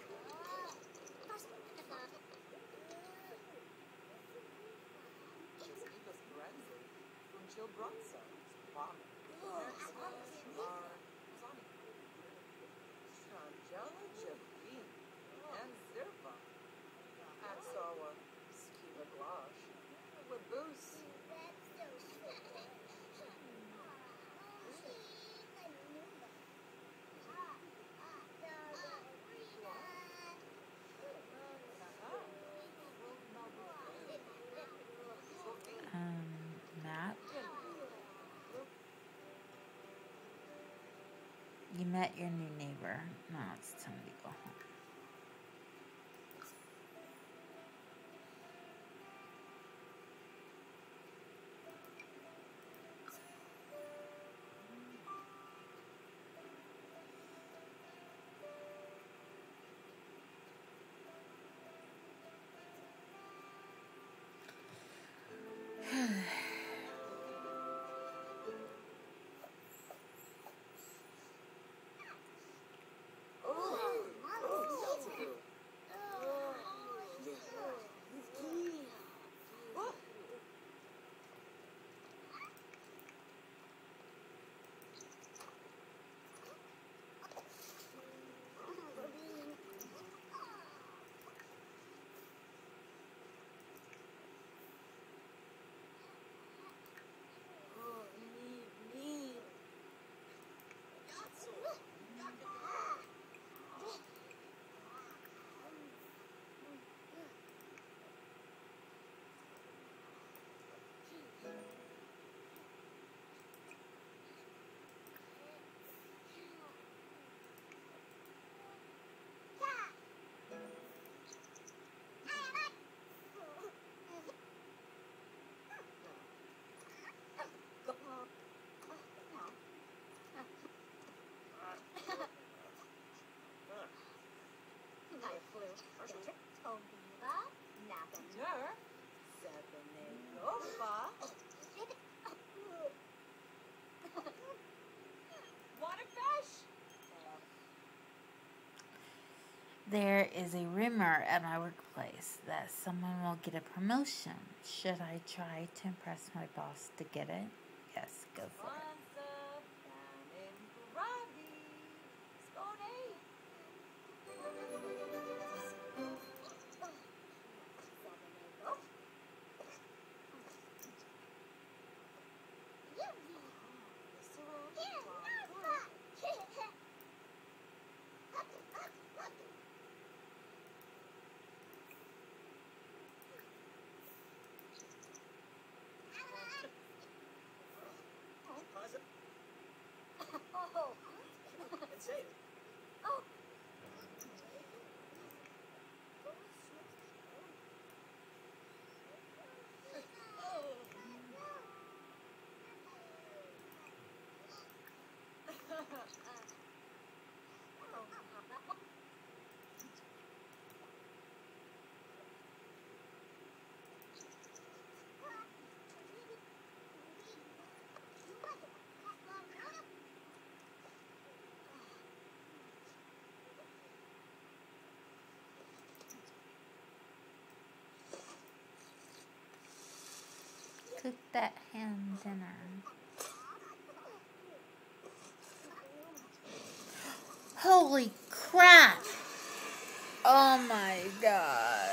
Um, map. You met your new neighbor. Now it's time to go home. There is a rumor at my workplace that someone will get a promotion. Should I try to impress my boss to get it? Yes, go for it. cook that ham dinner. Holy crap! Oh my god.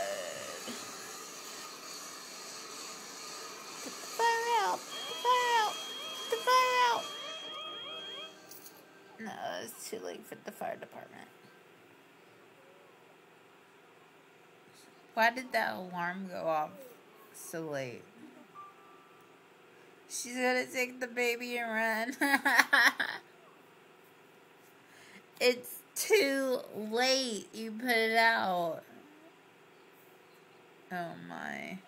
Get the fire out! Get the fire out! Get the fire out! No, it's too late for the fire department. Why did that alarm go off so late? She's gonna take the baby and run. It's too late. You put it out. Oh my.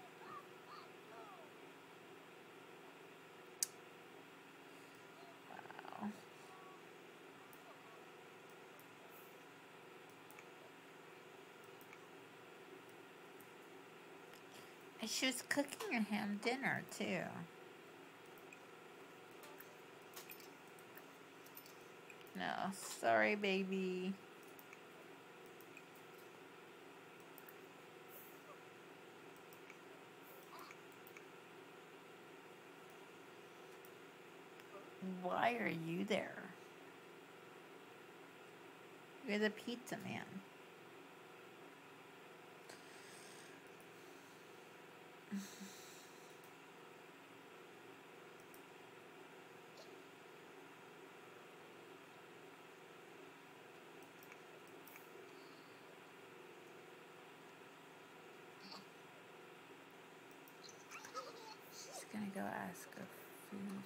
Wow. And she was cooking a ham dinner too. No, sorry, baby. Why are you there? You're the pizza man. She's gonna go ask her food.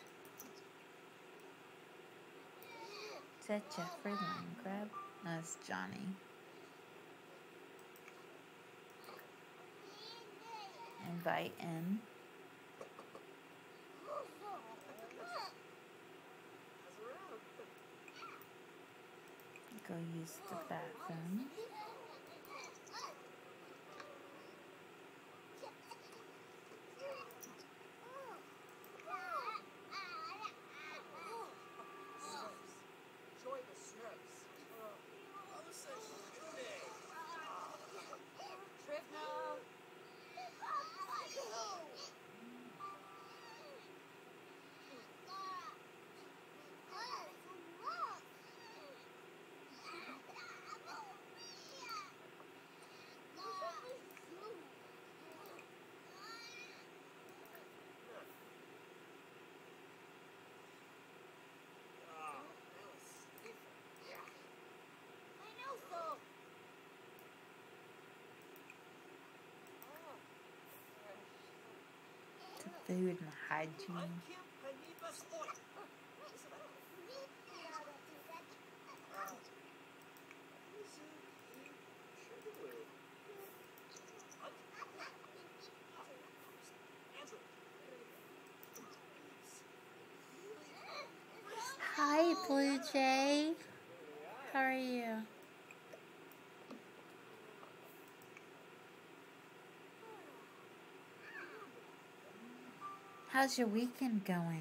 Is that Jeffrey Landgrab? No, it's Johnny. Invite in. Go use the bathroom. Food and hygiene. Hi, Blue Jay. How are you? How's your weekend going?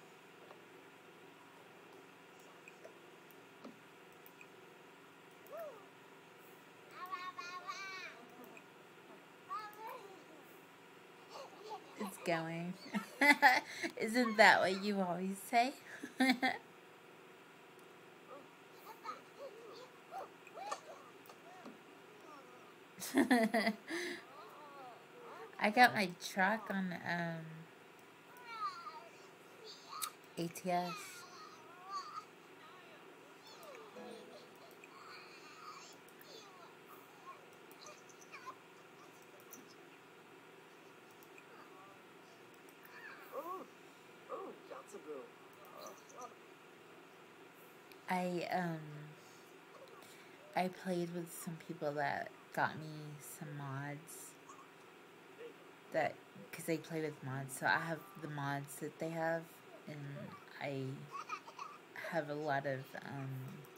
It's going. Isn't that what you always say? I got my truck on um A T S. I um I played with some people that got me some mods that because they play with mods, so I have the mods that they have, and I have a lot of um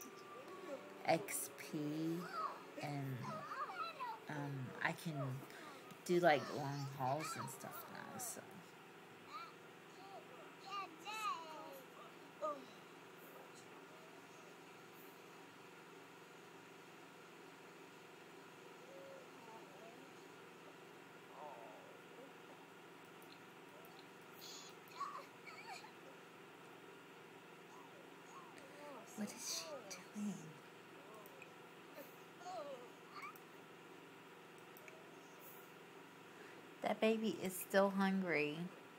X P, and um I can do like long hauls and stuff now, so That baby is still hungry.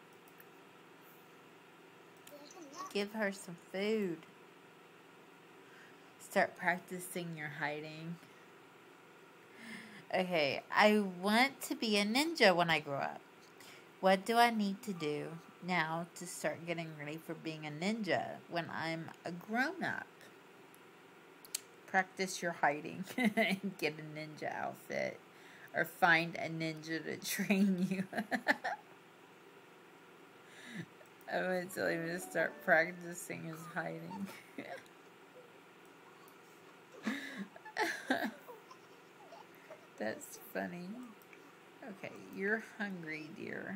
Give her some food. Start practicing your hiding. Okay, I want to be a ninja when I grow up. What do I need to do now to start getting ready for being a ninja when I'm a grown-up? Practice your hiding and get a ninja outfit. Or find a ninja to train you. I'm going to tell him to start practicing his hiding. That's funny. Okay, you're hungry, dear.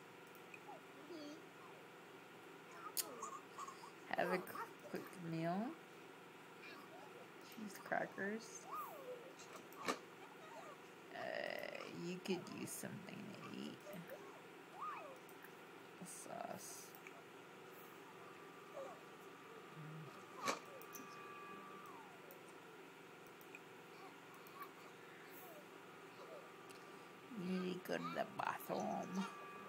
Have a quick meal. Cheese crackers. Uh, you could use something to eat. A sauce. You need to go to the bathroom.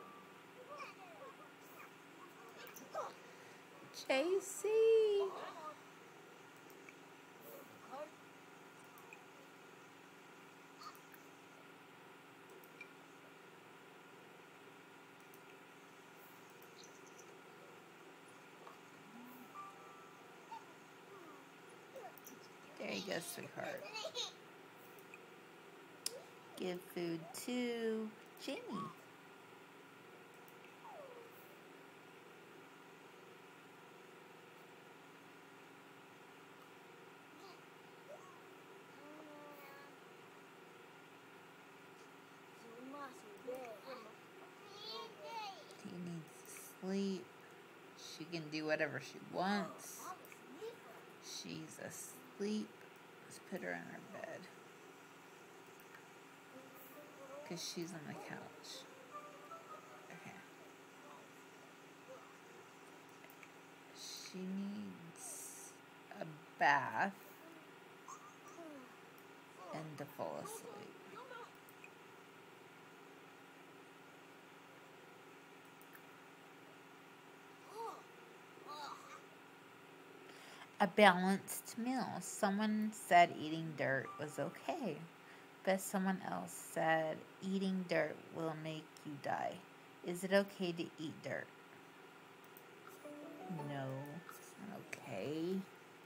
J C. There you go, sweetheart. Give food to Jenny. She needs to sleep. She can do whatever she wants. She's asleep. Let's put her in her bed. Because she's on the couch. Okay. She needs a bath and to fall asleep. A balanced meal. Someone said eating dirt was okay, but someone else said eating dirt will make you die. Is it okay to eat dirt? No, it's not okay.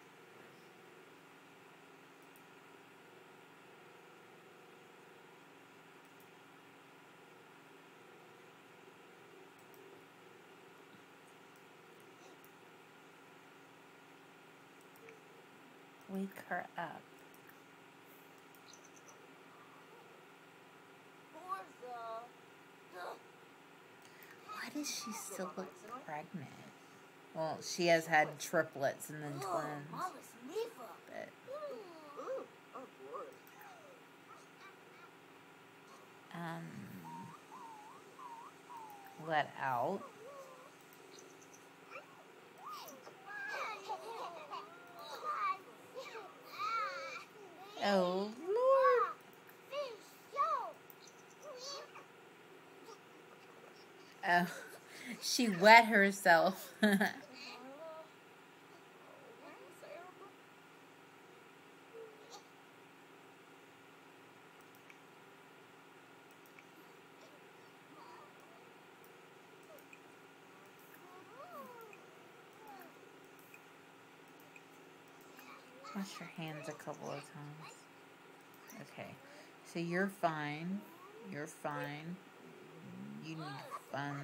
Wake her up. Why does she still look pregnant? Well, she has had triplets and then twins. But um, let out. Oh, Lord. Oh, she wet herself. Wash your hands a couple of times. Okay, so you're fine. You're fine. You need fun.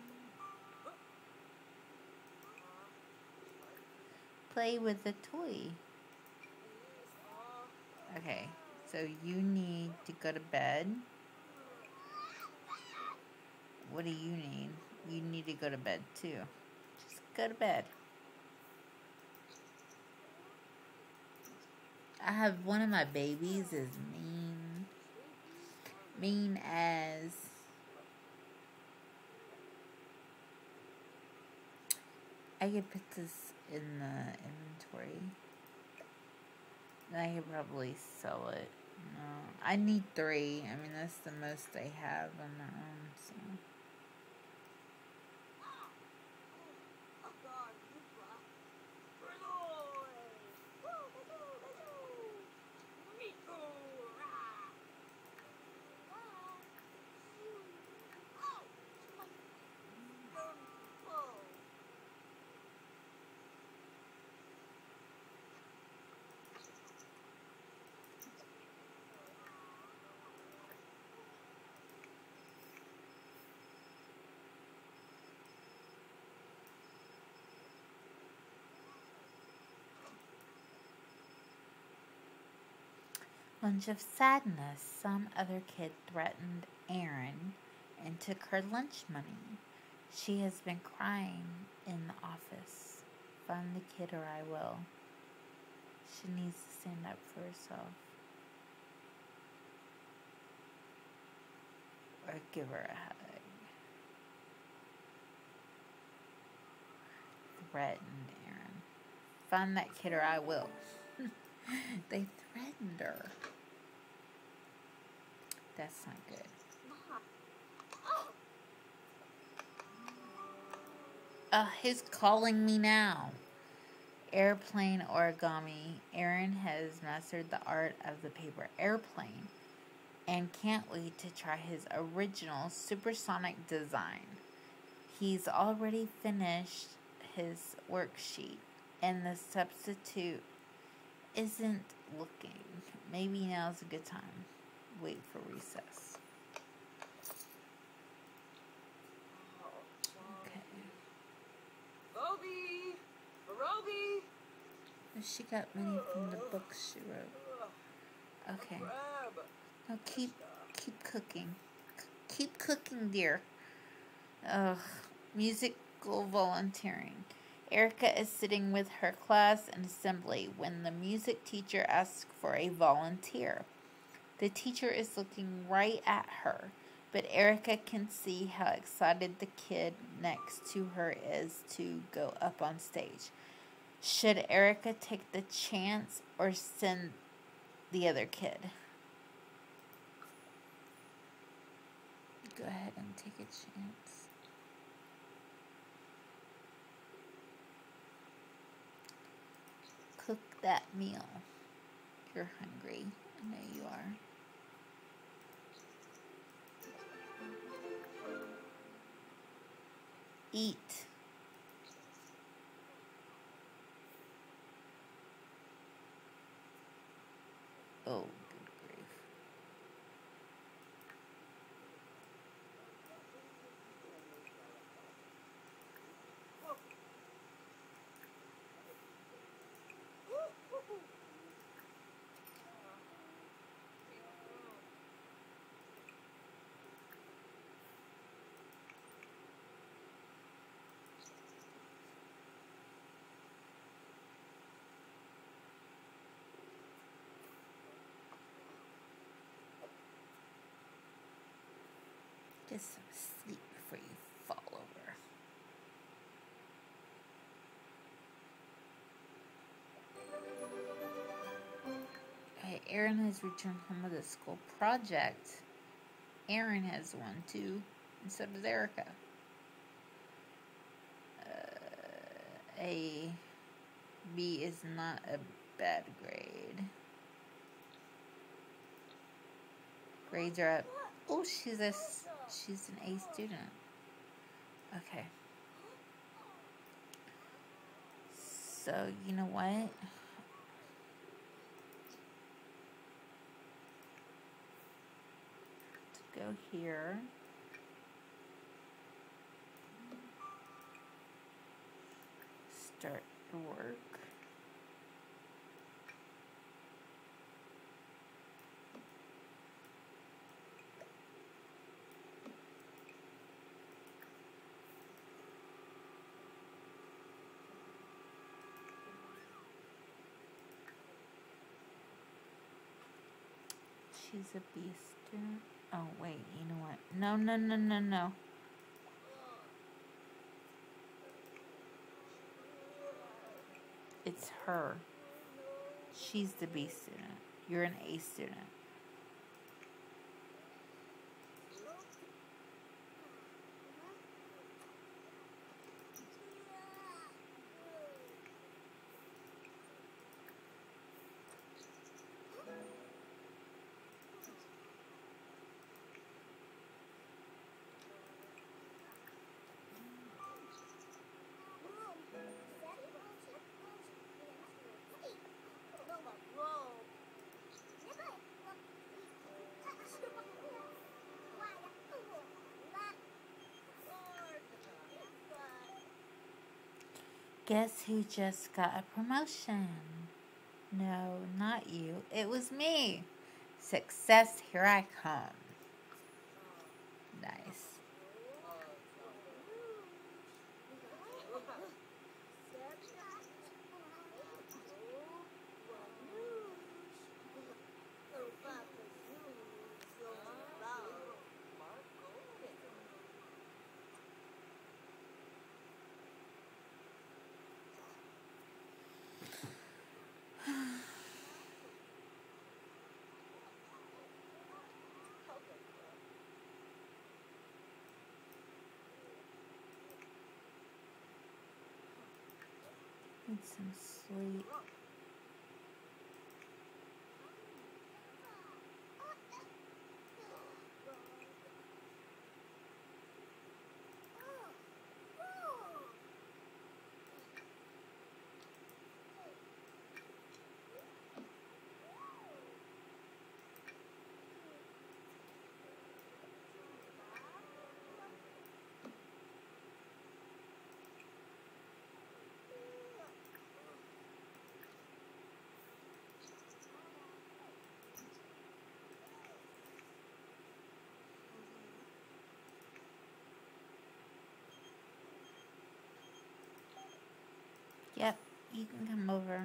Play with the toy. Okay, so you need to go to bed. What do you need? You need to go to bed too. Just go to bed. I have one of my babies is mean. Mean as. I could put this in the inventory. And I could probably sell it. No, I need three. I mean, that's the most they have on their own. So. Lunch of sadness. Some other kid threatened Erin and took her lunch money. She has been crying in the office. Find the kid or I will. She needs to stand up for herself. Or give her a hug. Threatened Erin. Find that kid or I will. They threatened her. That's not good. Uh, who's calling me now? Airplane origami. Erin has mastered the art of the paper airplane and can't wait to try his original supersonic design. He's already finished his worksheet and the substitute isn't looking. Maybe now's a good time. Wait for recess. Okay. Roby! Roby! She got many from the books she wrote. Okay. Grab! Now keep keep cooking. C- keep cooking, dear. Ugh. Musical volunteering. Erica is sitting with her class in assembly when the music teacher asks for a volunteer. The teacher is looking right at her, but Erica can see how excited the kid next to her is to go up on stage. Should Erica take the chance or send the other kid? Go ahead and take a chance. Cook that meal. You're hungry. I know you are. Eat. Oh, good grief. Get some sleep before you fall over. Okay, Erin has returned home with a school project. Erin has one too, and so does Erica. Uh, a B is not a bad grade. Grades are up. Oh, she's a she's an A student. Okay. So you know what? To go here. Start work. She's a B student. Oh, wait, you know what? No, no, no, no, no. It's her. She's the B student. You're an A student. Guess who just got a promotion? No, not you. It was me. Success, here I come. Nice. Need some sleep. Yep, you can come over.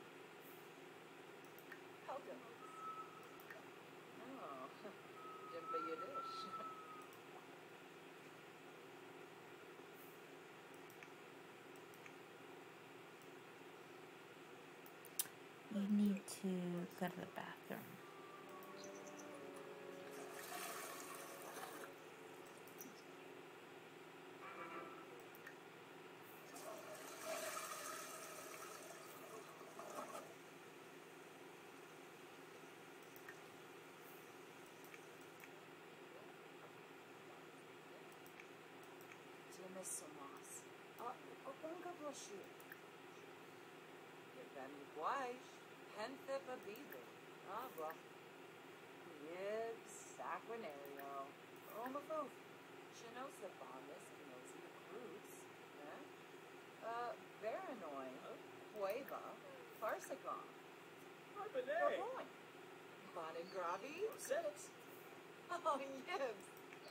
You need to go to the bathroom. Somos. Oponga proszę. Jeden głaś, gente bebido. Ava. Yib saquinario. Homophobe. Chinos the bonus, Chinos the cruz. Uh, Veranoi. Cueva. Farsagon. Harbonet. Bonagravi. Six. Oh, yibs.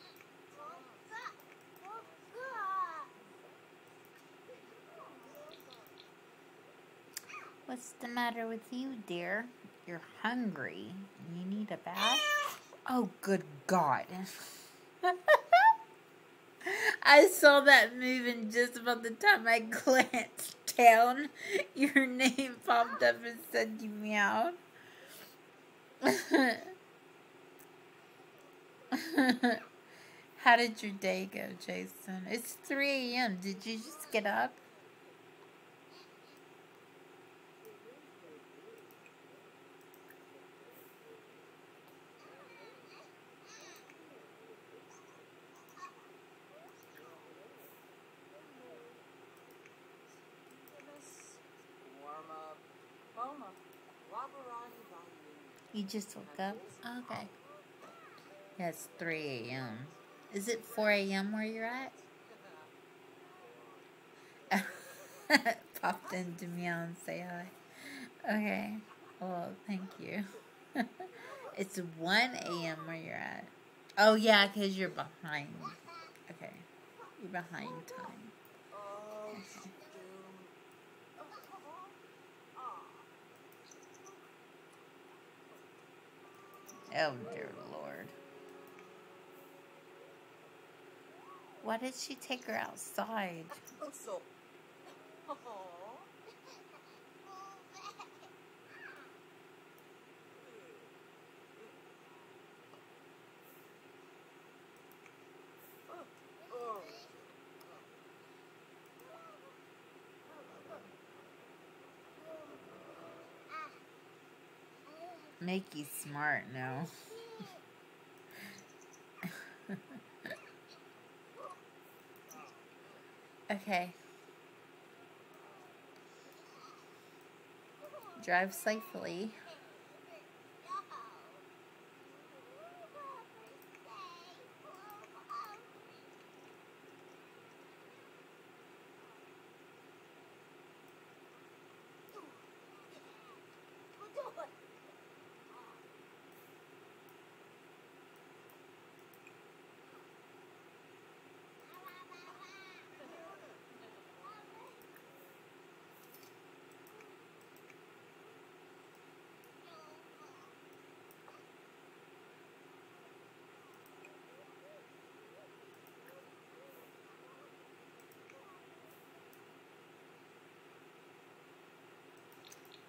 What's the matter with you, dear? You're hungry. You need a bath? Oh, good God. I saw that move, and just about the time I glanced down, your name popped up and said you meowed. How did your day go, Jason? It's three a.m. Did you just get up? You just woke up? Okay. Yeah, it's three a.m. Is it four a.m. where you're at? Popped in to meow and say hi. Okay. Well, thank you. It's one a.m. where you're at. Oh, yeah, because you're behind. Okay. You're behind time. Okay. Oh, dear Lord. Why did she take her outside? Make you smart now. Okay. Drive safely.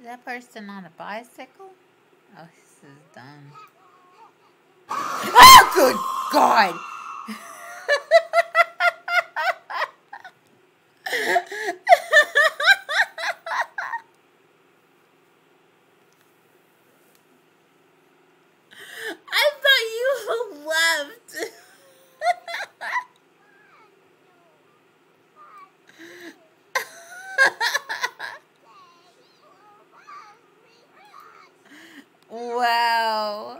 Is that person on a bicycle? Oh, this is dumb. Oh, good God! I thought you left. Wow.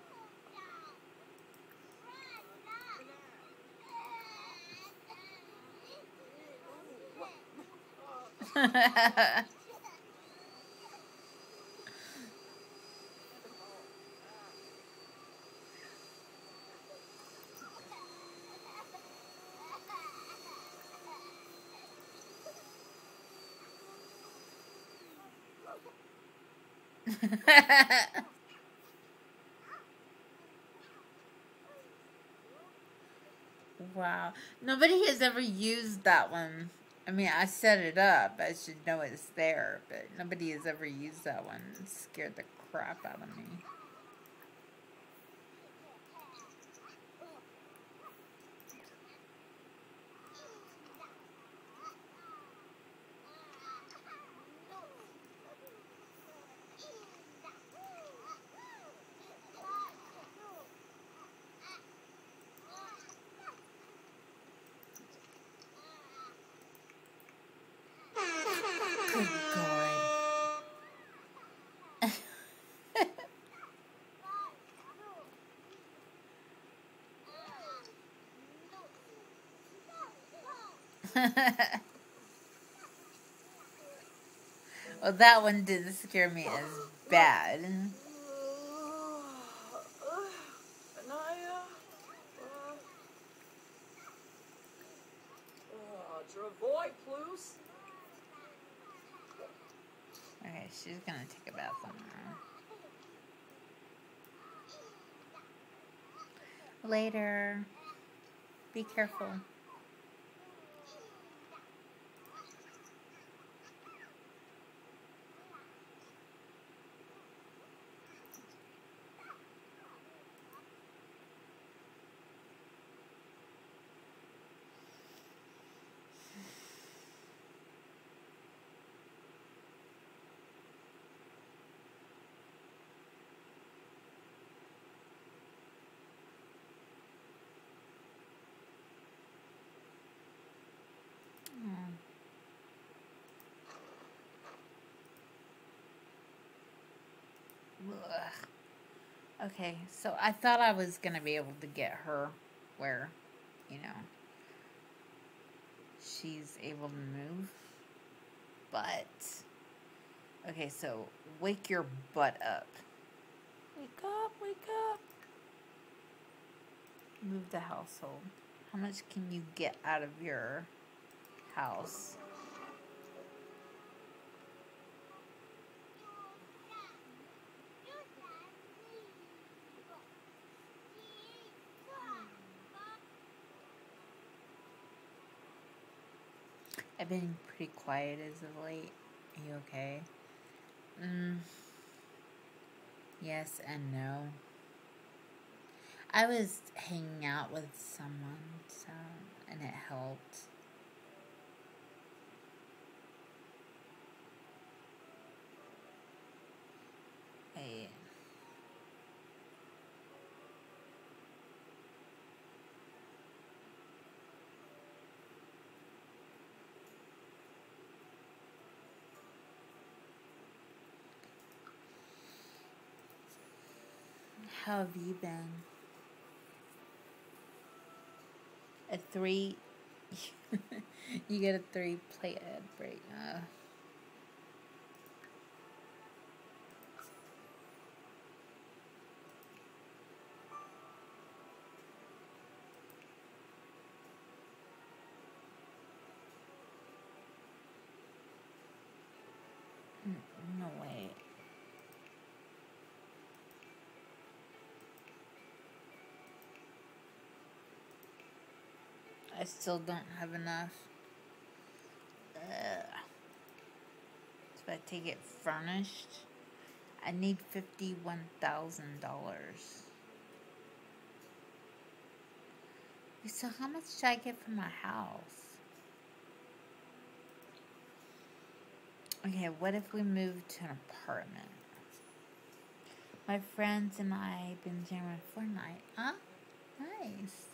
Wow. Nobody has ever used that one. I mean, I set it up. I should know it's there, but nobody has ever used that one. It scared the crap out of me. Good God. Well, that one didn't scare me as bad. Anaya? Uh, Travoy, please. Okay, she's gonna take a bath somewhere. Later. Be careful. Ugh. Okay, so I thought I was gonna be able to get her where, you know, she's able to move. But, okay, so wake your butt up. Wake up, wake up. Move the household. How much can you get out of your house? I've been pretty quiet as of late. Are you okay? Mm, yes and no. I was hanging out with someone, so, and it helped. Hey. How have you been? A three. You get a three plate ad break. Uh, no way. I still don't have enough. Ugh. It's if I take it furnished, I need fifty-one thousand dollars. So how much should I get for my house? Okay, what if we move to an apartment? My friends and I have been jamming Fortnite. Huh? Nice.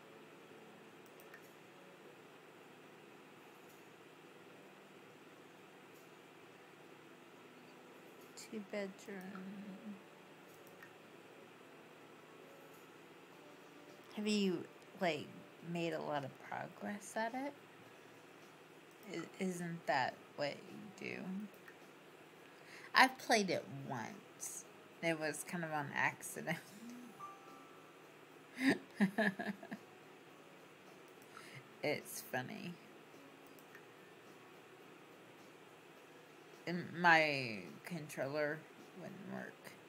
Two bedroom. Have you, like, made a lot of progress at it? I- isn't that what you do? I've played it once. It was kind of on accident. It's funny. And my controller wouldn't work.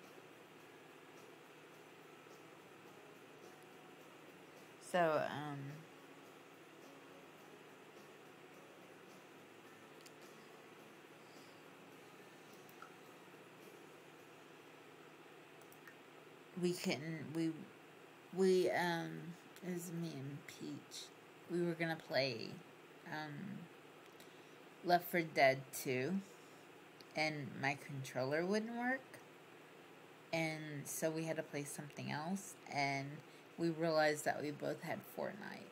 So, um... we couldn't, we, we, um, it was me and Peach. We were gonna play, um, Left four Dead two, and my controller wouldn't work, and so we had to play something else, and we realized that we both had Fortnite.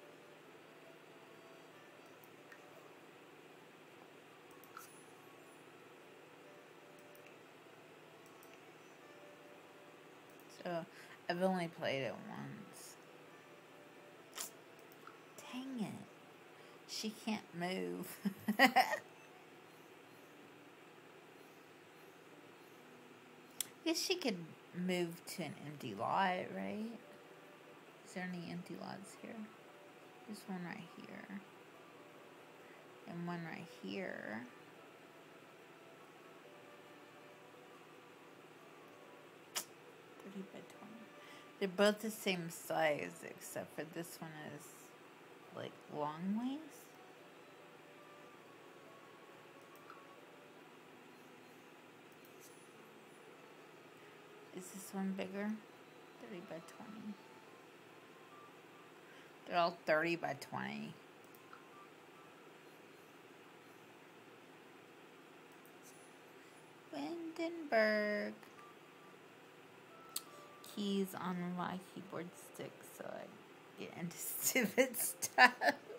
So, I've only played it once. Dang it. She can't move. Guess she could move to an empty lot, right? Is there any empty lots here? There's one right here. And one right here. thirty by twenty. They're both the same size, except for this one is, like, long ways. Is this one bigger? thirty by twenty. They're all thirty by twenty. Windenburg. Keys on my keyboard stick so I get into stupid stuff.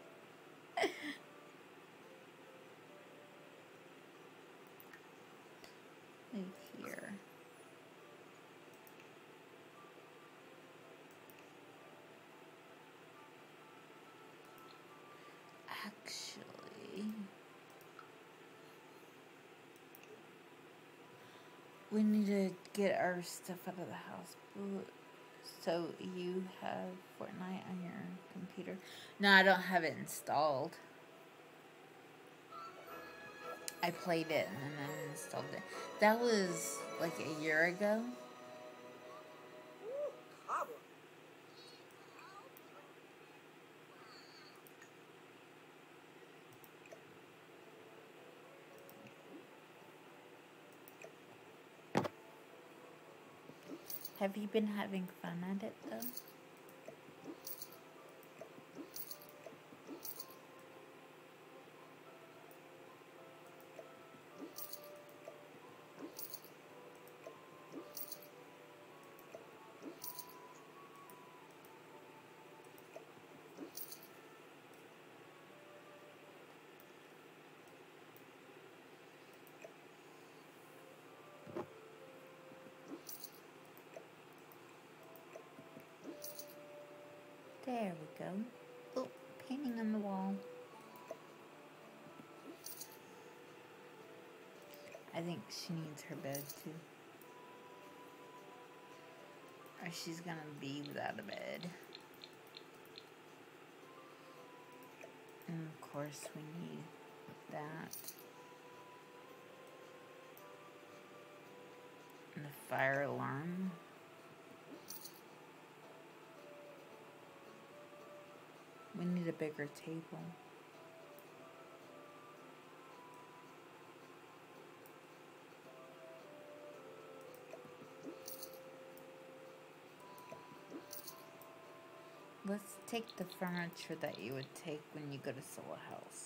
Move here. Actually, we need to get our stuff out of the house. So you have Fortnite on your computer? No, I don't have it installed. I played it and then I installed it. That was like a year ago. Have you been having fun at it though? There we go. Oh, painting on the wall. I think she needs her bed too. Or she's gonna be without a bed. And of course we need that. And the fire alarm. We need a bigger table. Let's take the furniture that you would take when you go to sell a house.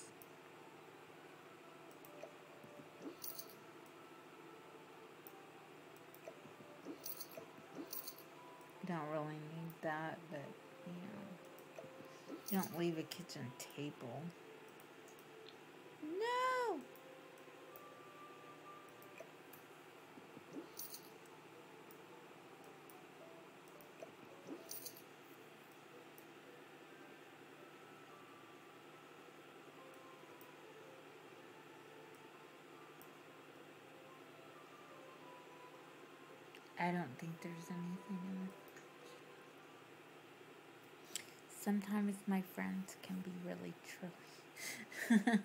You don't really need that, but, you know, you don't leave a kitchen table. No! I don't think there's anything in it. Sometimes my friends can be really trilly.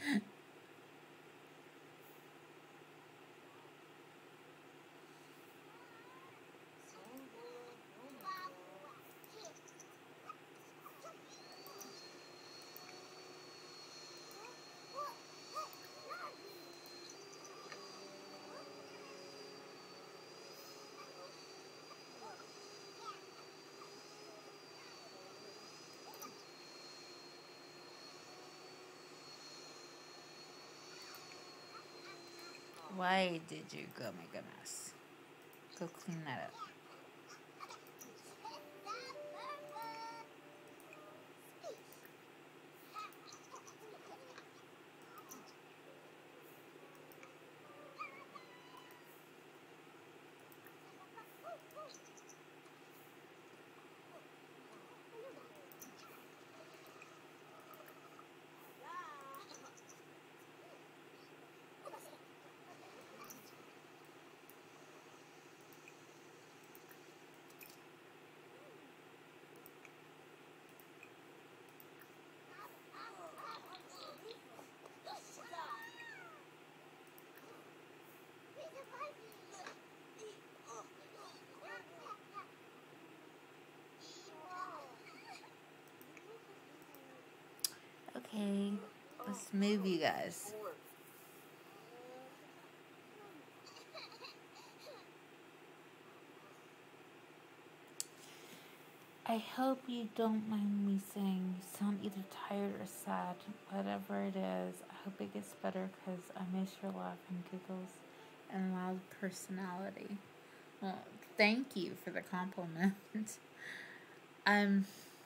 Why did you go make a mess? Go clean that up. Okay, let's move you guys. I hope you don't mind me saying you sound either tired or sad. Whatever it is, I hope it gets better because I miss your laugh and giggles and loud personality. Well, thank you for the compliment. um...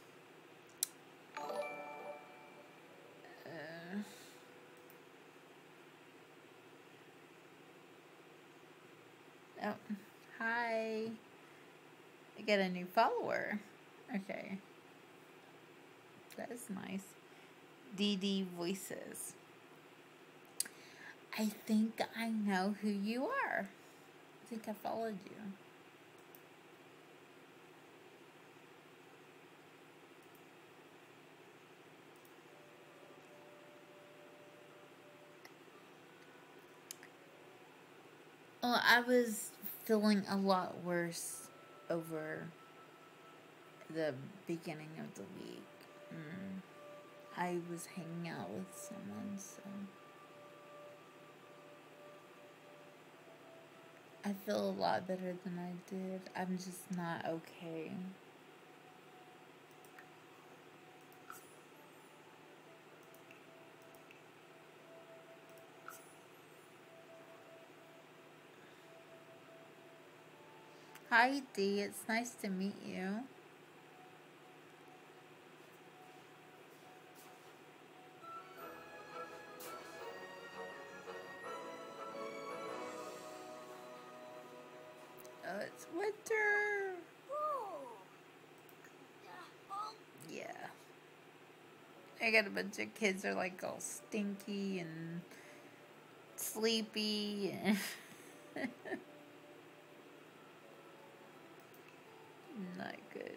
Uh, oh, hi. I get a new follower. Okay. That is nice. D D Voices. I think I know who you are. I think I followed you. Well, I was feeling a lot worse over the beginning of the week. Mm. I was hanging out with someone, so I feel a lot better than I did. I'm just not okay. Hi, Dee. It's nice to meet you. Oh, it's winter. Yeah. I got a bunch of kids that are like all stinky and sleepy. Not good.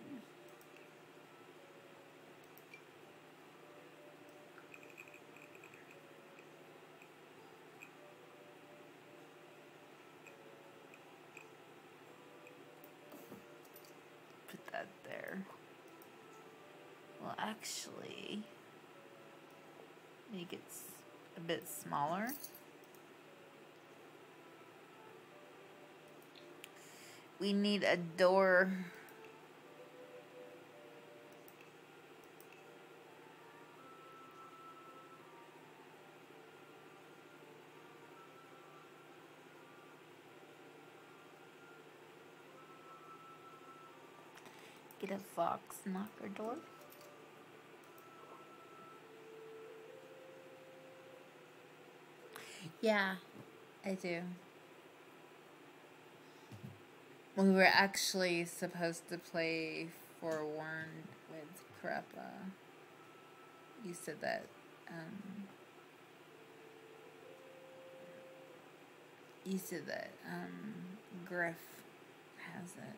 Put that there. Well, actually, make it a bit smaller. We need a door. Did a fox knock our door? Yeah, I do. We were actually supposed to play Forewarned with Kreppa. You said that, um... You said that, um... Griff has it.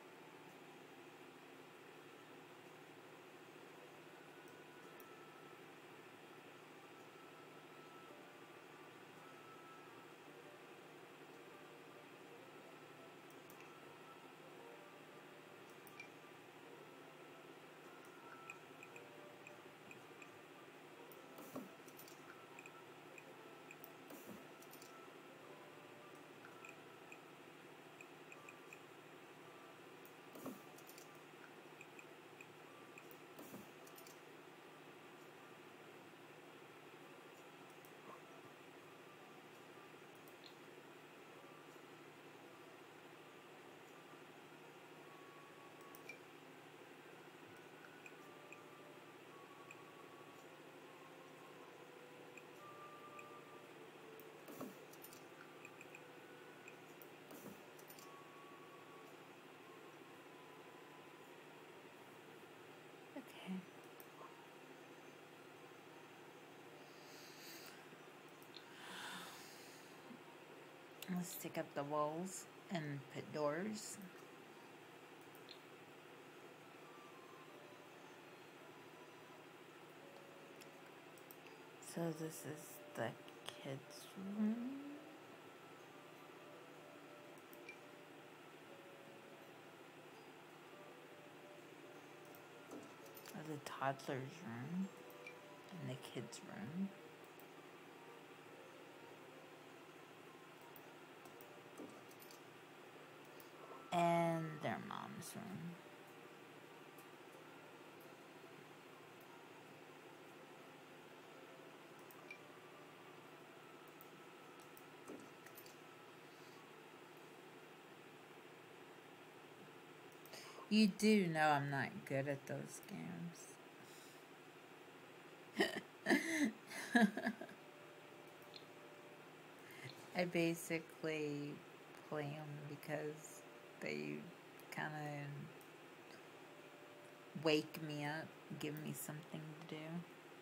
Okay. Let's stick up the walls and put doors. So this is the kids' room. Or the toddler's room and the kids' room. And their mom's room. You do know I'm not good at those games. I basically play them because they kind of wake me up, give me something to do.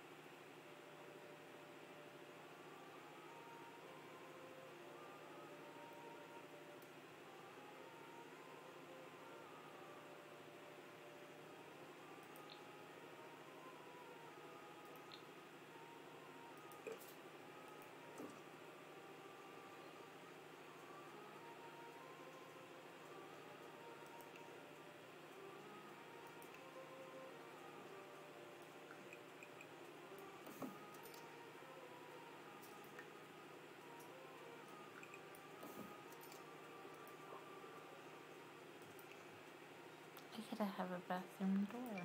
I gotta have a bathroom door.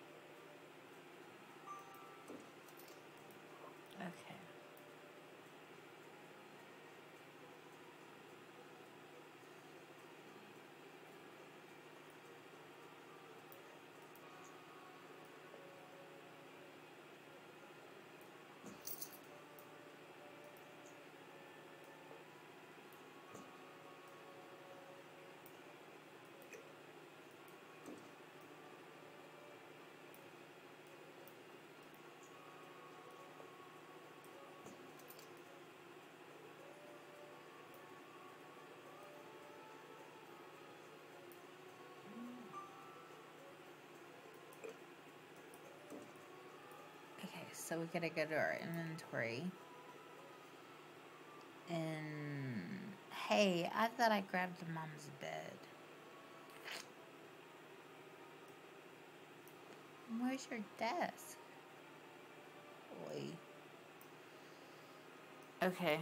Okay. Okay, so we gotta go to our inventory. And hey, I thought I grabbed mom's bed. Where's your desk? Boy. Okay.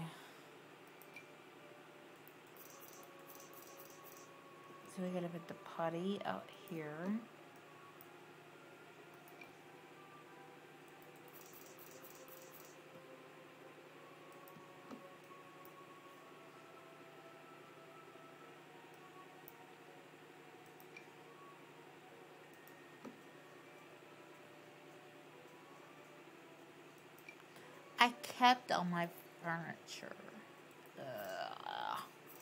So we gotta put the potty out here. I kept all my furniture. Ugh.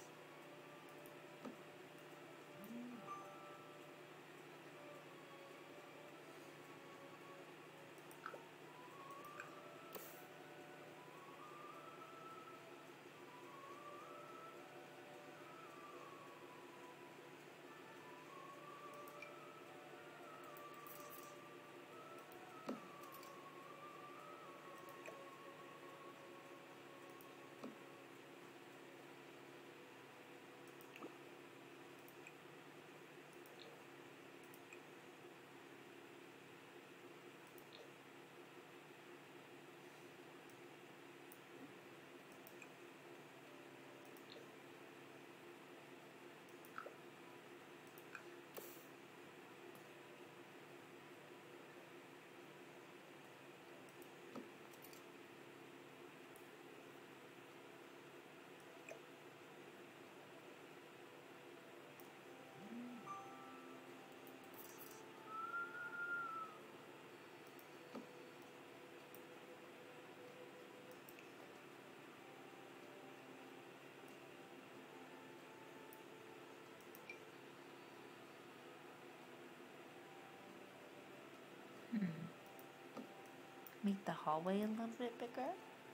Hmm. Make the hallway a little bit bigger.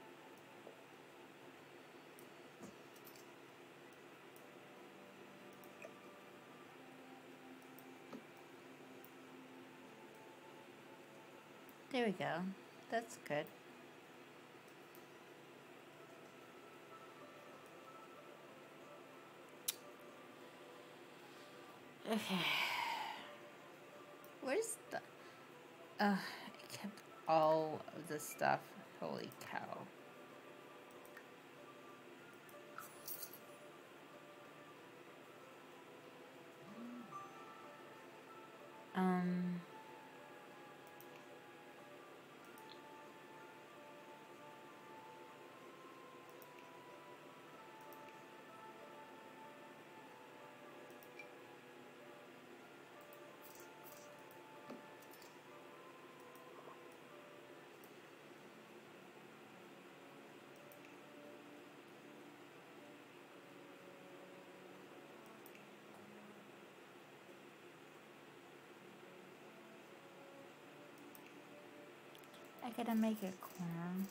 There we go. That's good. Okay. Where's the... Uh, I kept all of the stuff. Holy cow. Um... I gotta make a corner.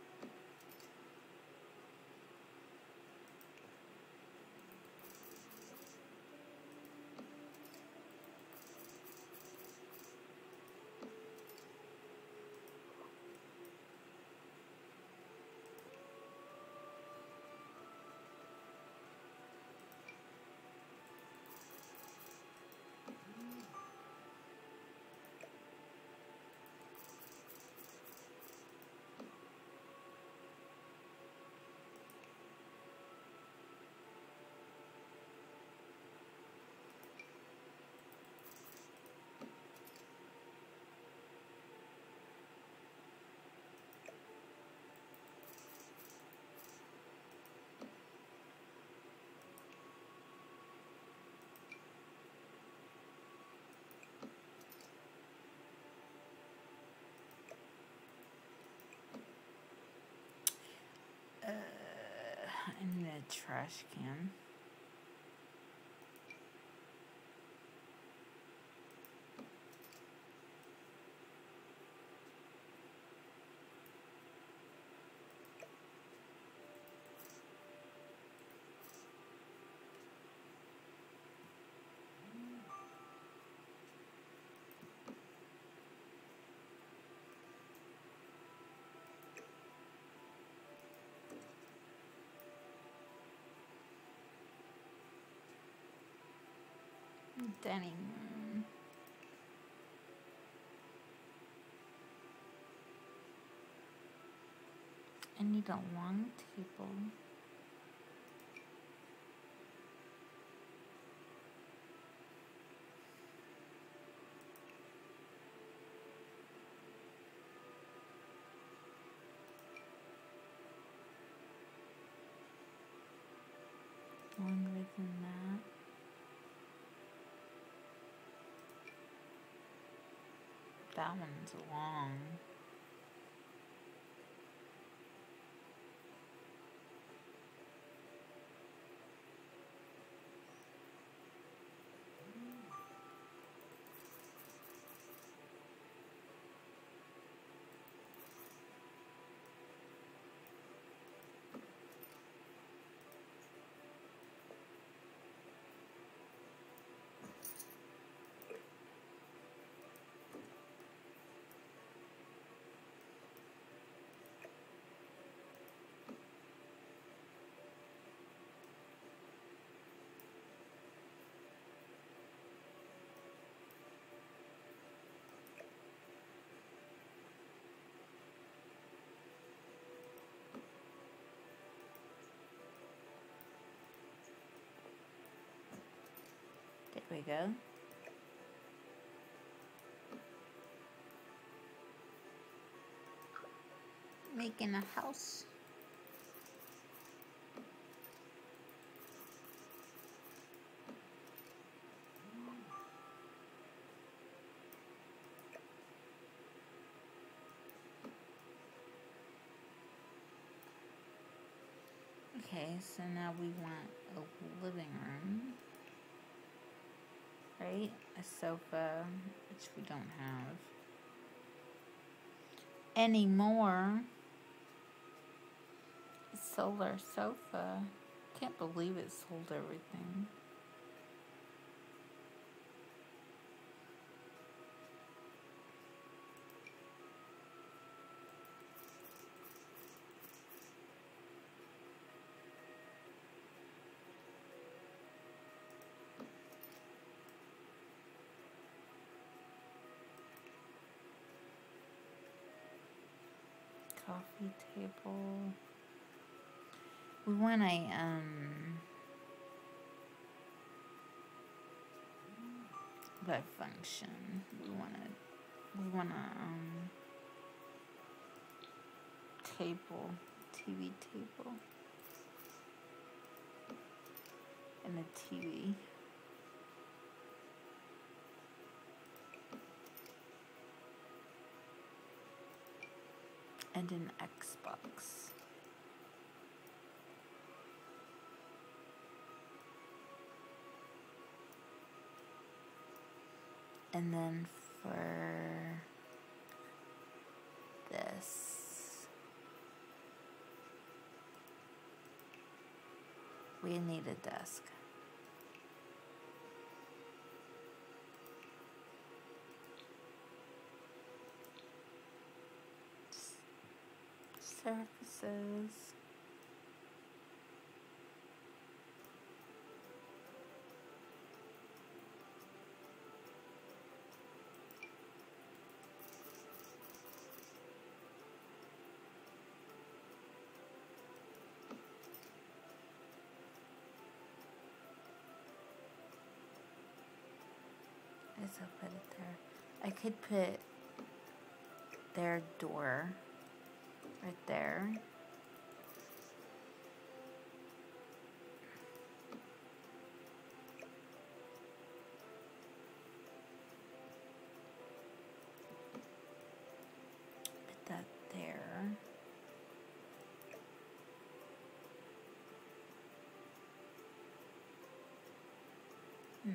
Uh, I need a trash can. Dining room. I need a long table. Longer than that. That one's long. we go. Making a house. Okay, so now we want a living room, right? A sofa, which we don't have anymore. A solar sofa. Can't believe it sold everything. Coffee table. We want a, um, what function? We want a, we want a, um, table, T V table, and a T V. And an Xbox. And then for this, we need a desk. Surfaces. I guess I'll put it there. I could put their door right there. Put that there. Hmm.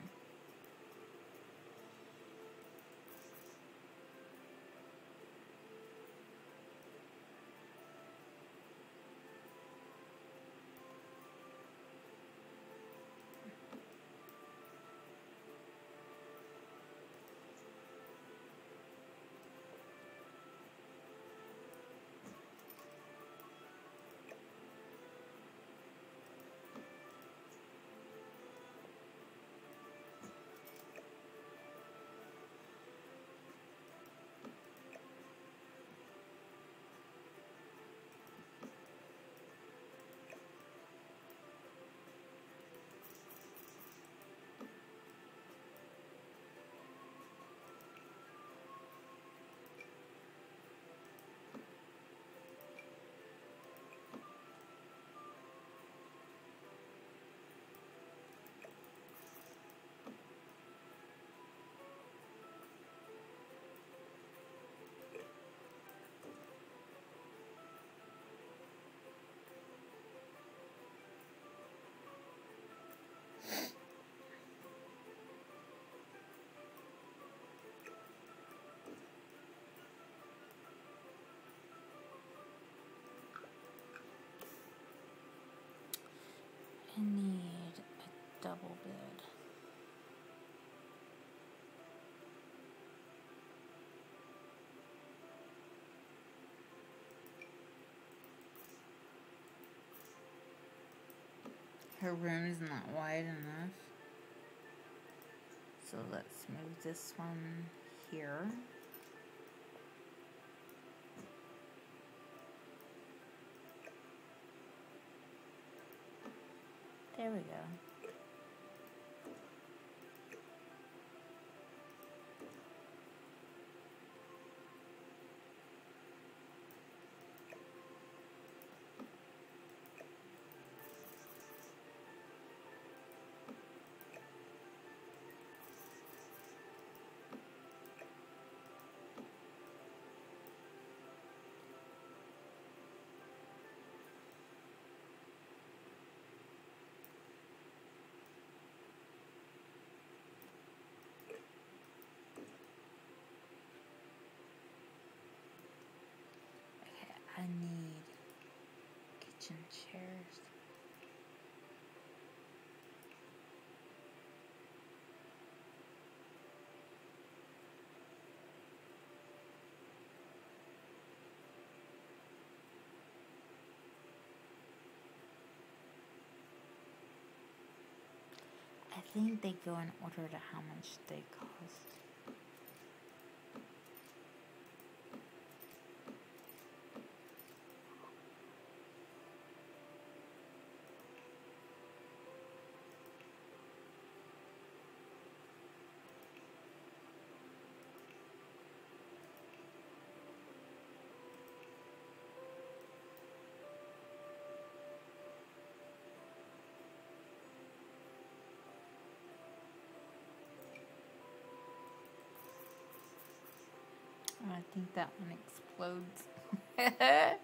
I need a double bed. Her room is not wide enough. So let's move this one here. There we go. kitchen chairs. I think they go in order to how much they cost. I think that one explodes.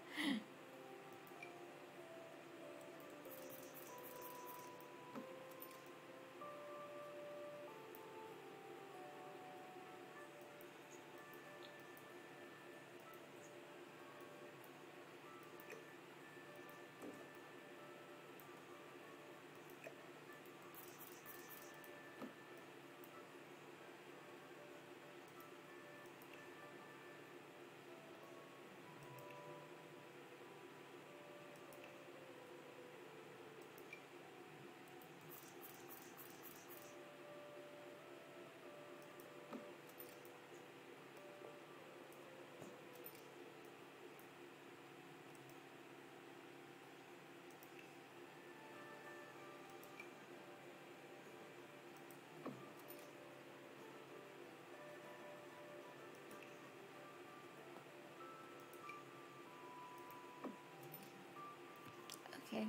Okay.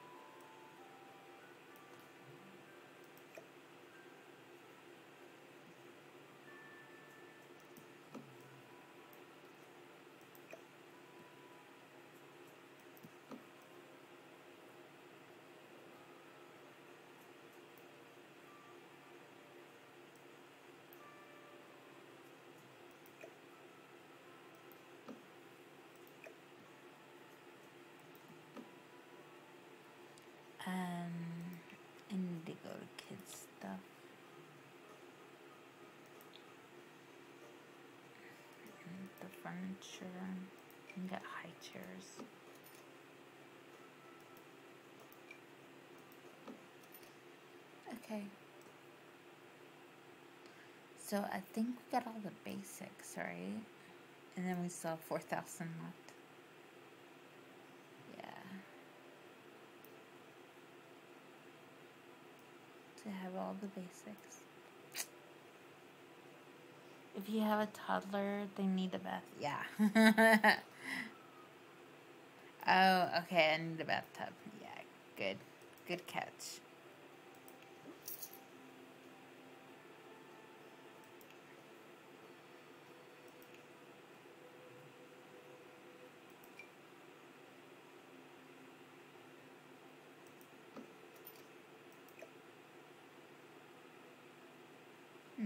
Um, I need to go to kids stuff. And the furniture. And get high chairs. Okay. So I think we got all the basics, right? And then we still have four thousand left. Yeah. To have all the basics. If you have a toddler, they need a bath. Yeah. Oh, okay. I need a bathtub. Yeah, good. Good catch. Hmm.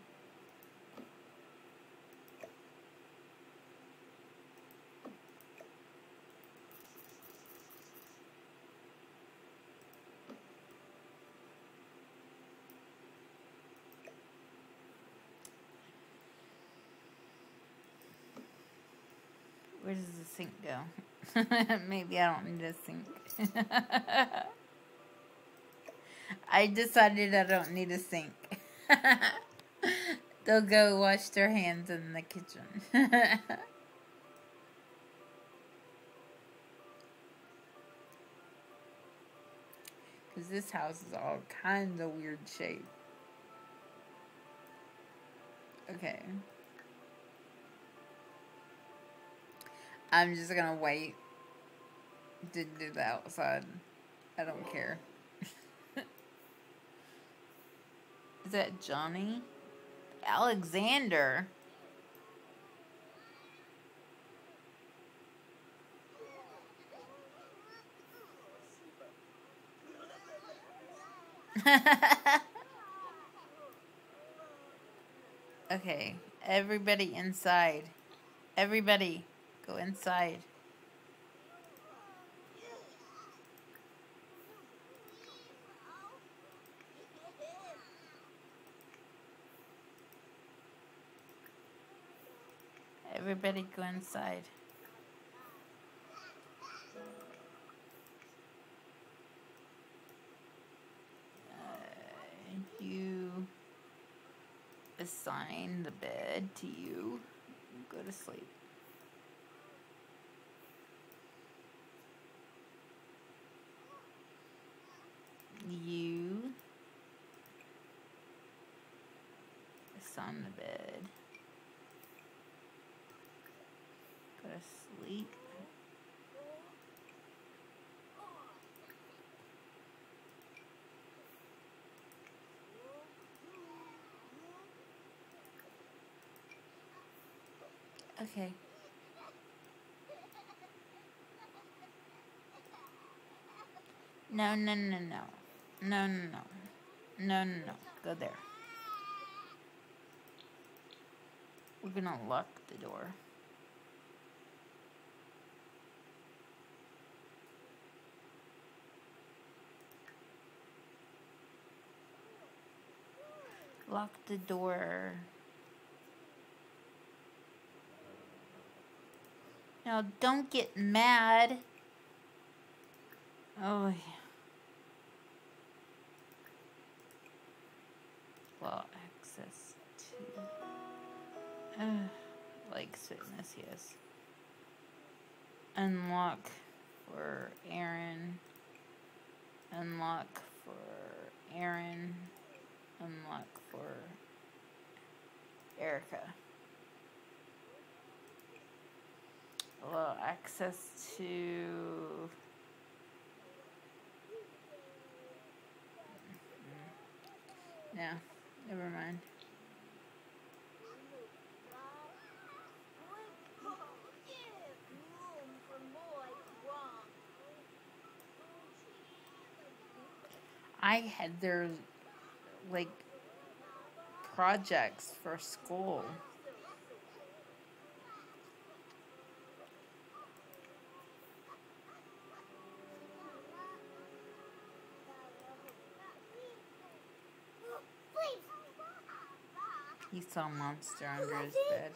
Where does the sink go? Maybe I don't need a sink. I decided I don't need a sink. They'll go wash their hands in the kitchen. Because this house is all kinds of weird shape. Okay. I'm just gonna wait to do the outside. I don't care. Is that Johnny? Alexander? Okay, everybody inside. Everybody, go inside. Everybody go inside. Uh, you assign the bed to you. Go to sleep. You assign the bed. Go to sleep. Okay. No, no, no, no. No, no, no. No, no, no. Go there. We're gonna lock the door. Lock the door. Now, don't get mad. Oh, yeah. Well, access to... Uh, like fitness, yes. Unlock for Aaron. Unlock for Aaron. Unlock for Erica. Well, access to... No, never mind. I had their, like, projects for school. He saw a monster under his bed.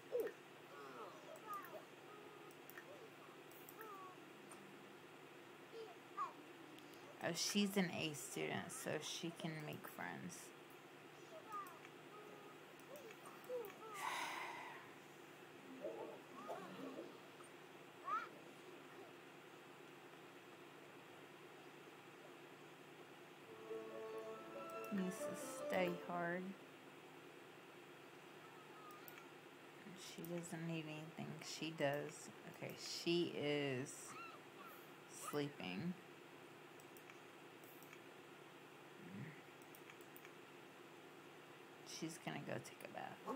Oh, she's an A student, so she can make friends. Needs to stay hard. She doesn't need anything. She does. Okay, she is sleeping. She's gonna go take a bath.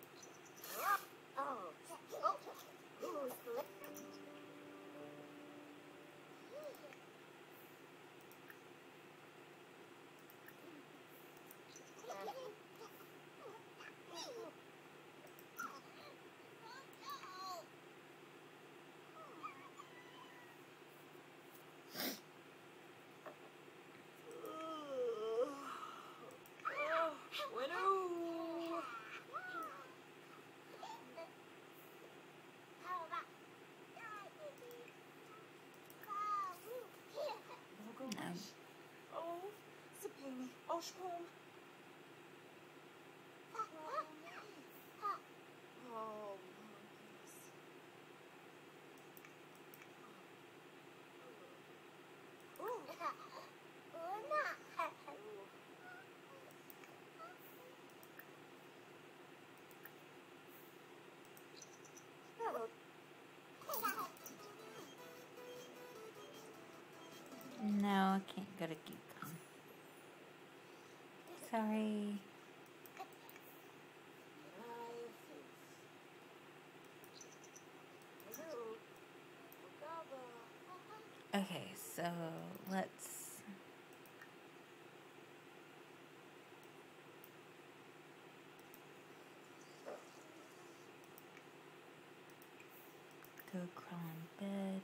Oshkom. Oh, No, I can't go to Geekcom. Sorry. Okay, so let's go crawl in bed.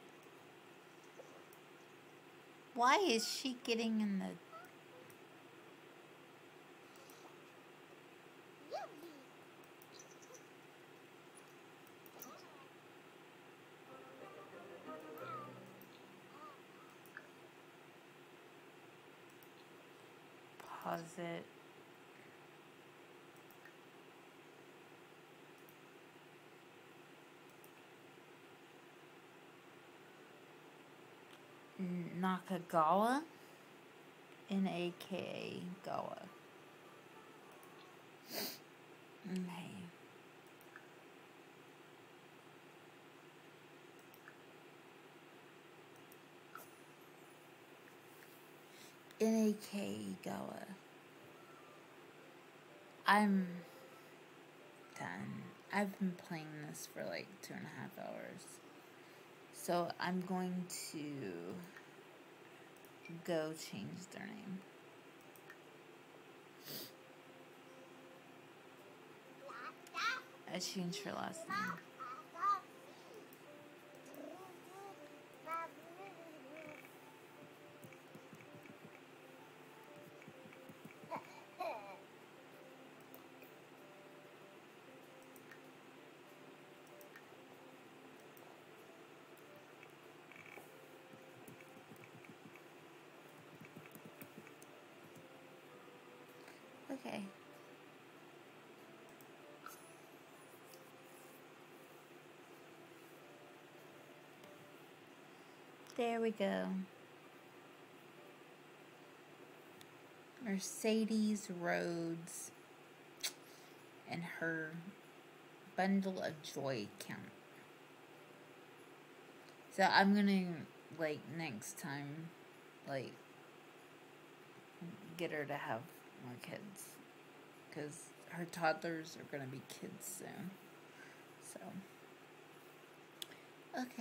Why is she getting in the... pause it. Nakagawa? N A K A Gawa. Okay. N A K A Gawa. I'm done. I've been playing this for like two and a half hours. So I'm going to go change their name. I changed her last name. Okay. There we go. Mercedes Rhodes and her bundle of joy count. So I'm gonna, like, next time, like, get her to have more kids. Because her toddlers are gonna be kids soon. So, okay.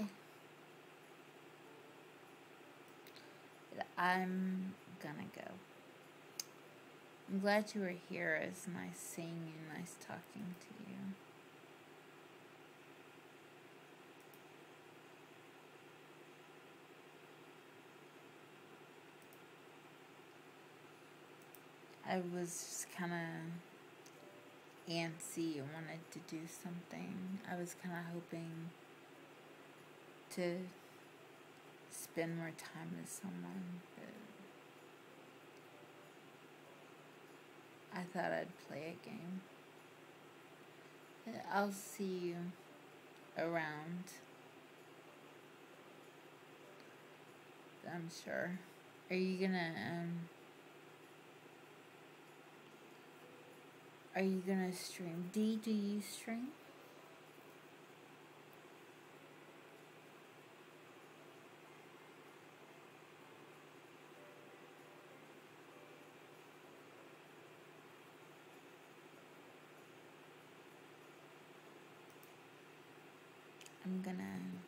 I'm gonna go. I'm glad you were here. It's nice seeing you, nice talking to you. I was just kind of antsy and wanted to do something. I was kind of hoping to spend more time with someone, but I thought I'd play a game. I'll see you around, I'm sure. Are you gonna, um, are you gonna stream? Dee, do you stream? I'm gonna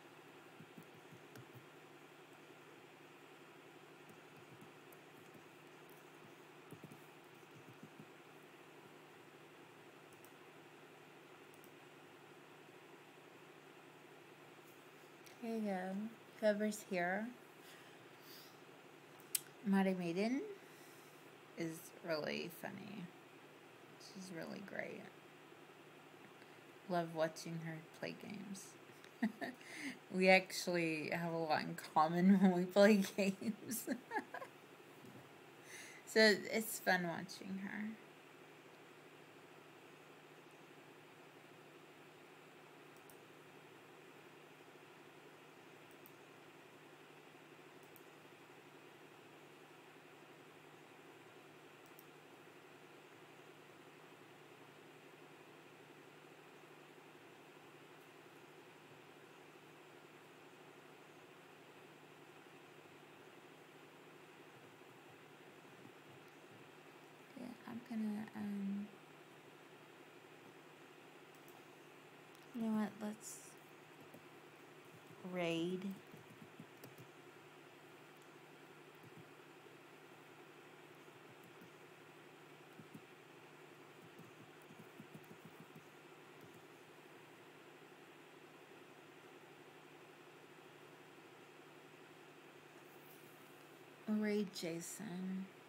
Here you go. Whoever's here. Mari Maiden is really funny. She's really great. Love watching her play games. We actually have a lot in common when we play games. So it's fun watching her. I'm gonna, um, you know what, let's raid. Raid Jason.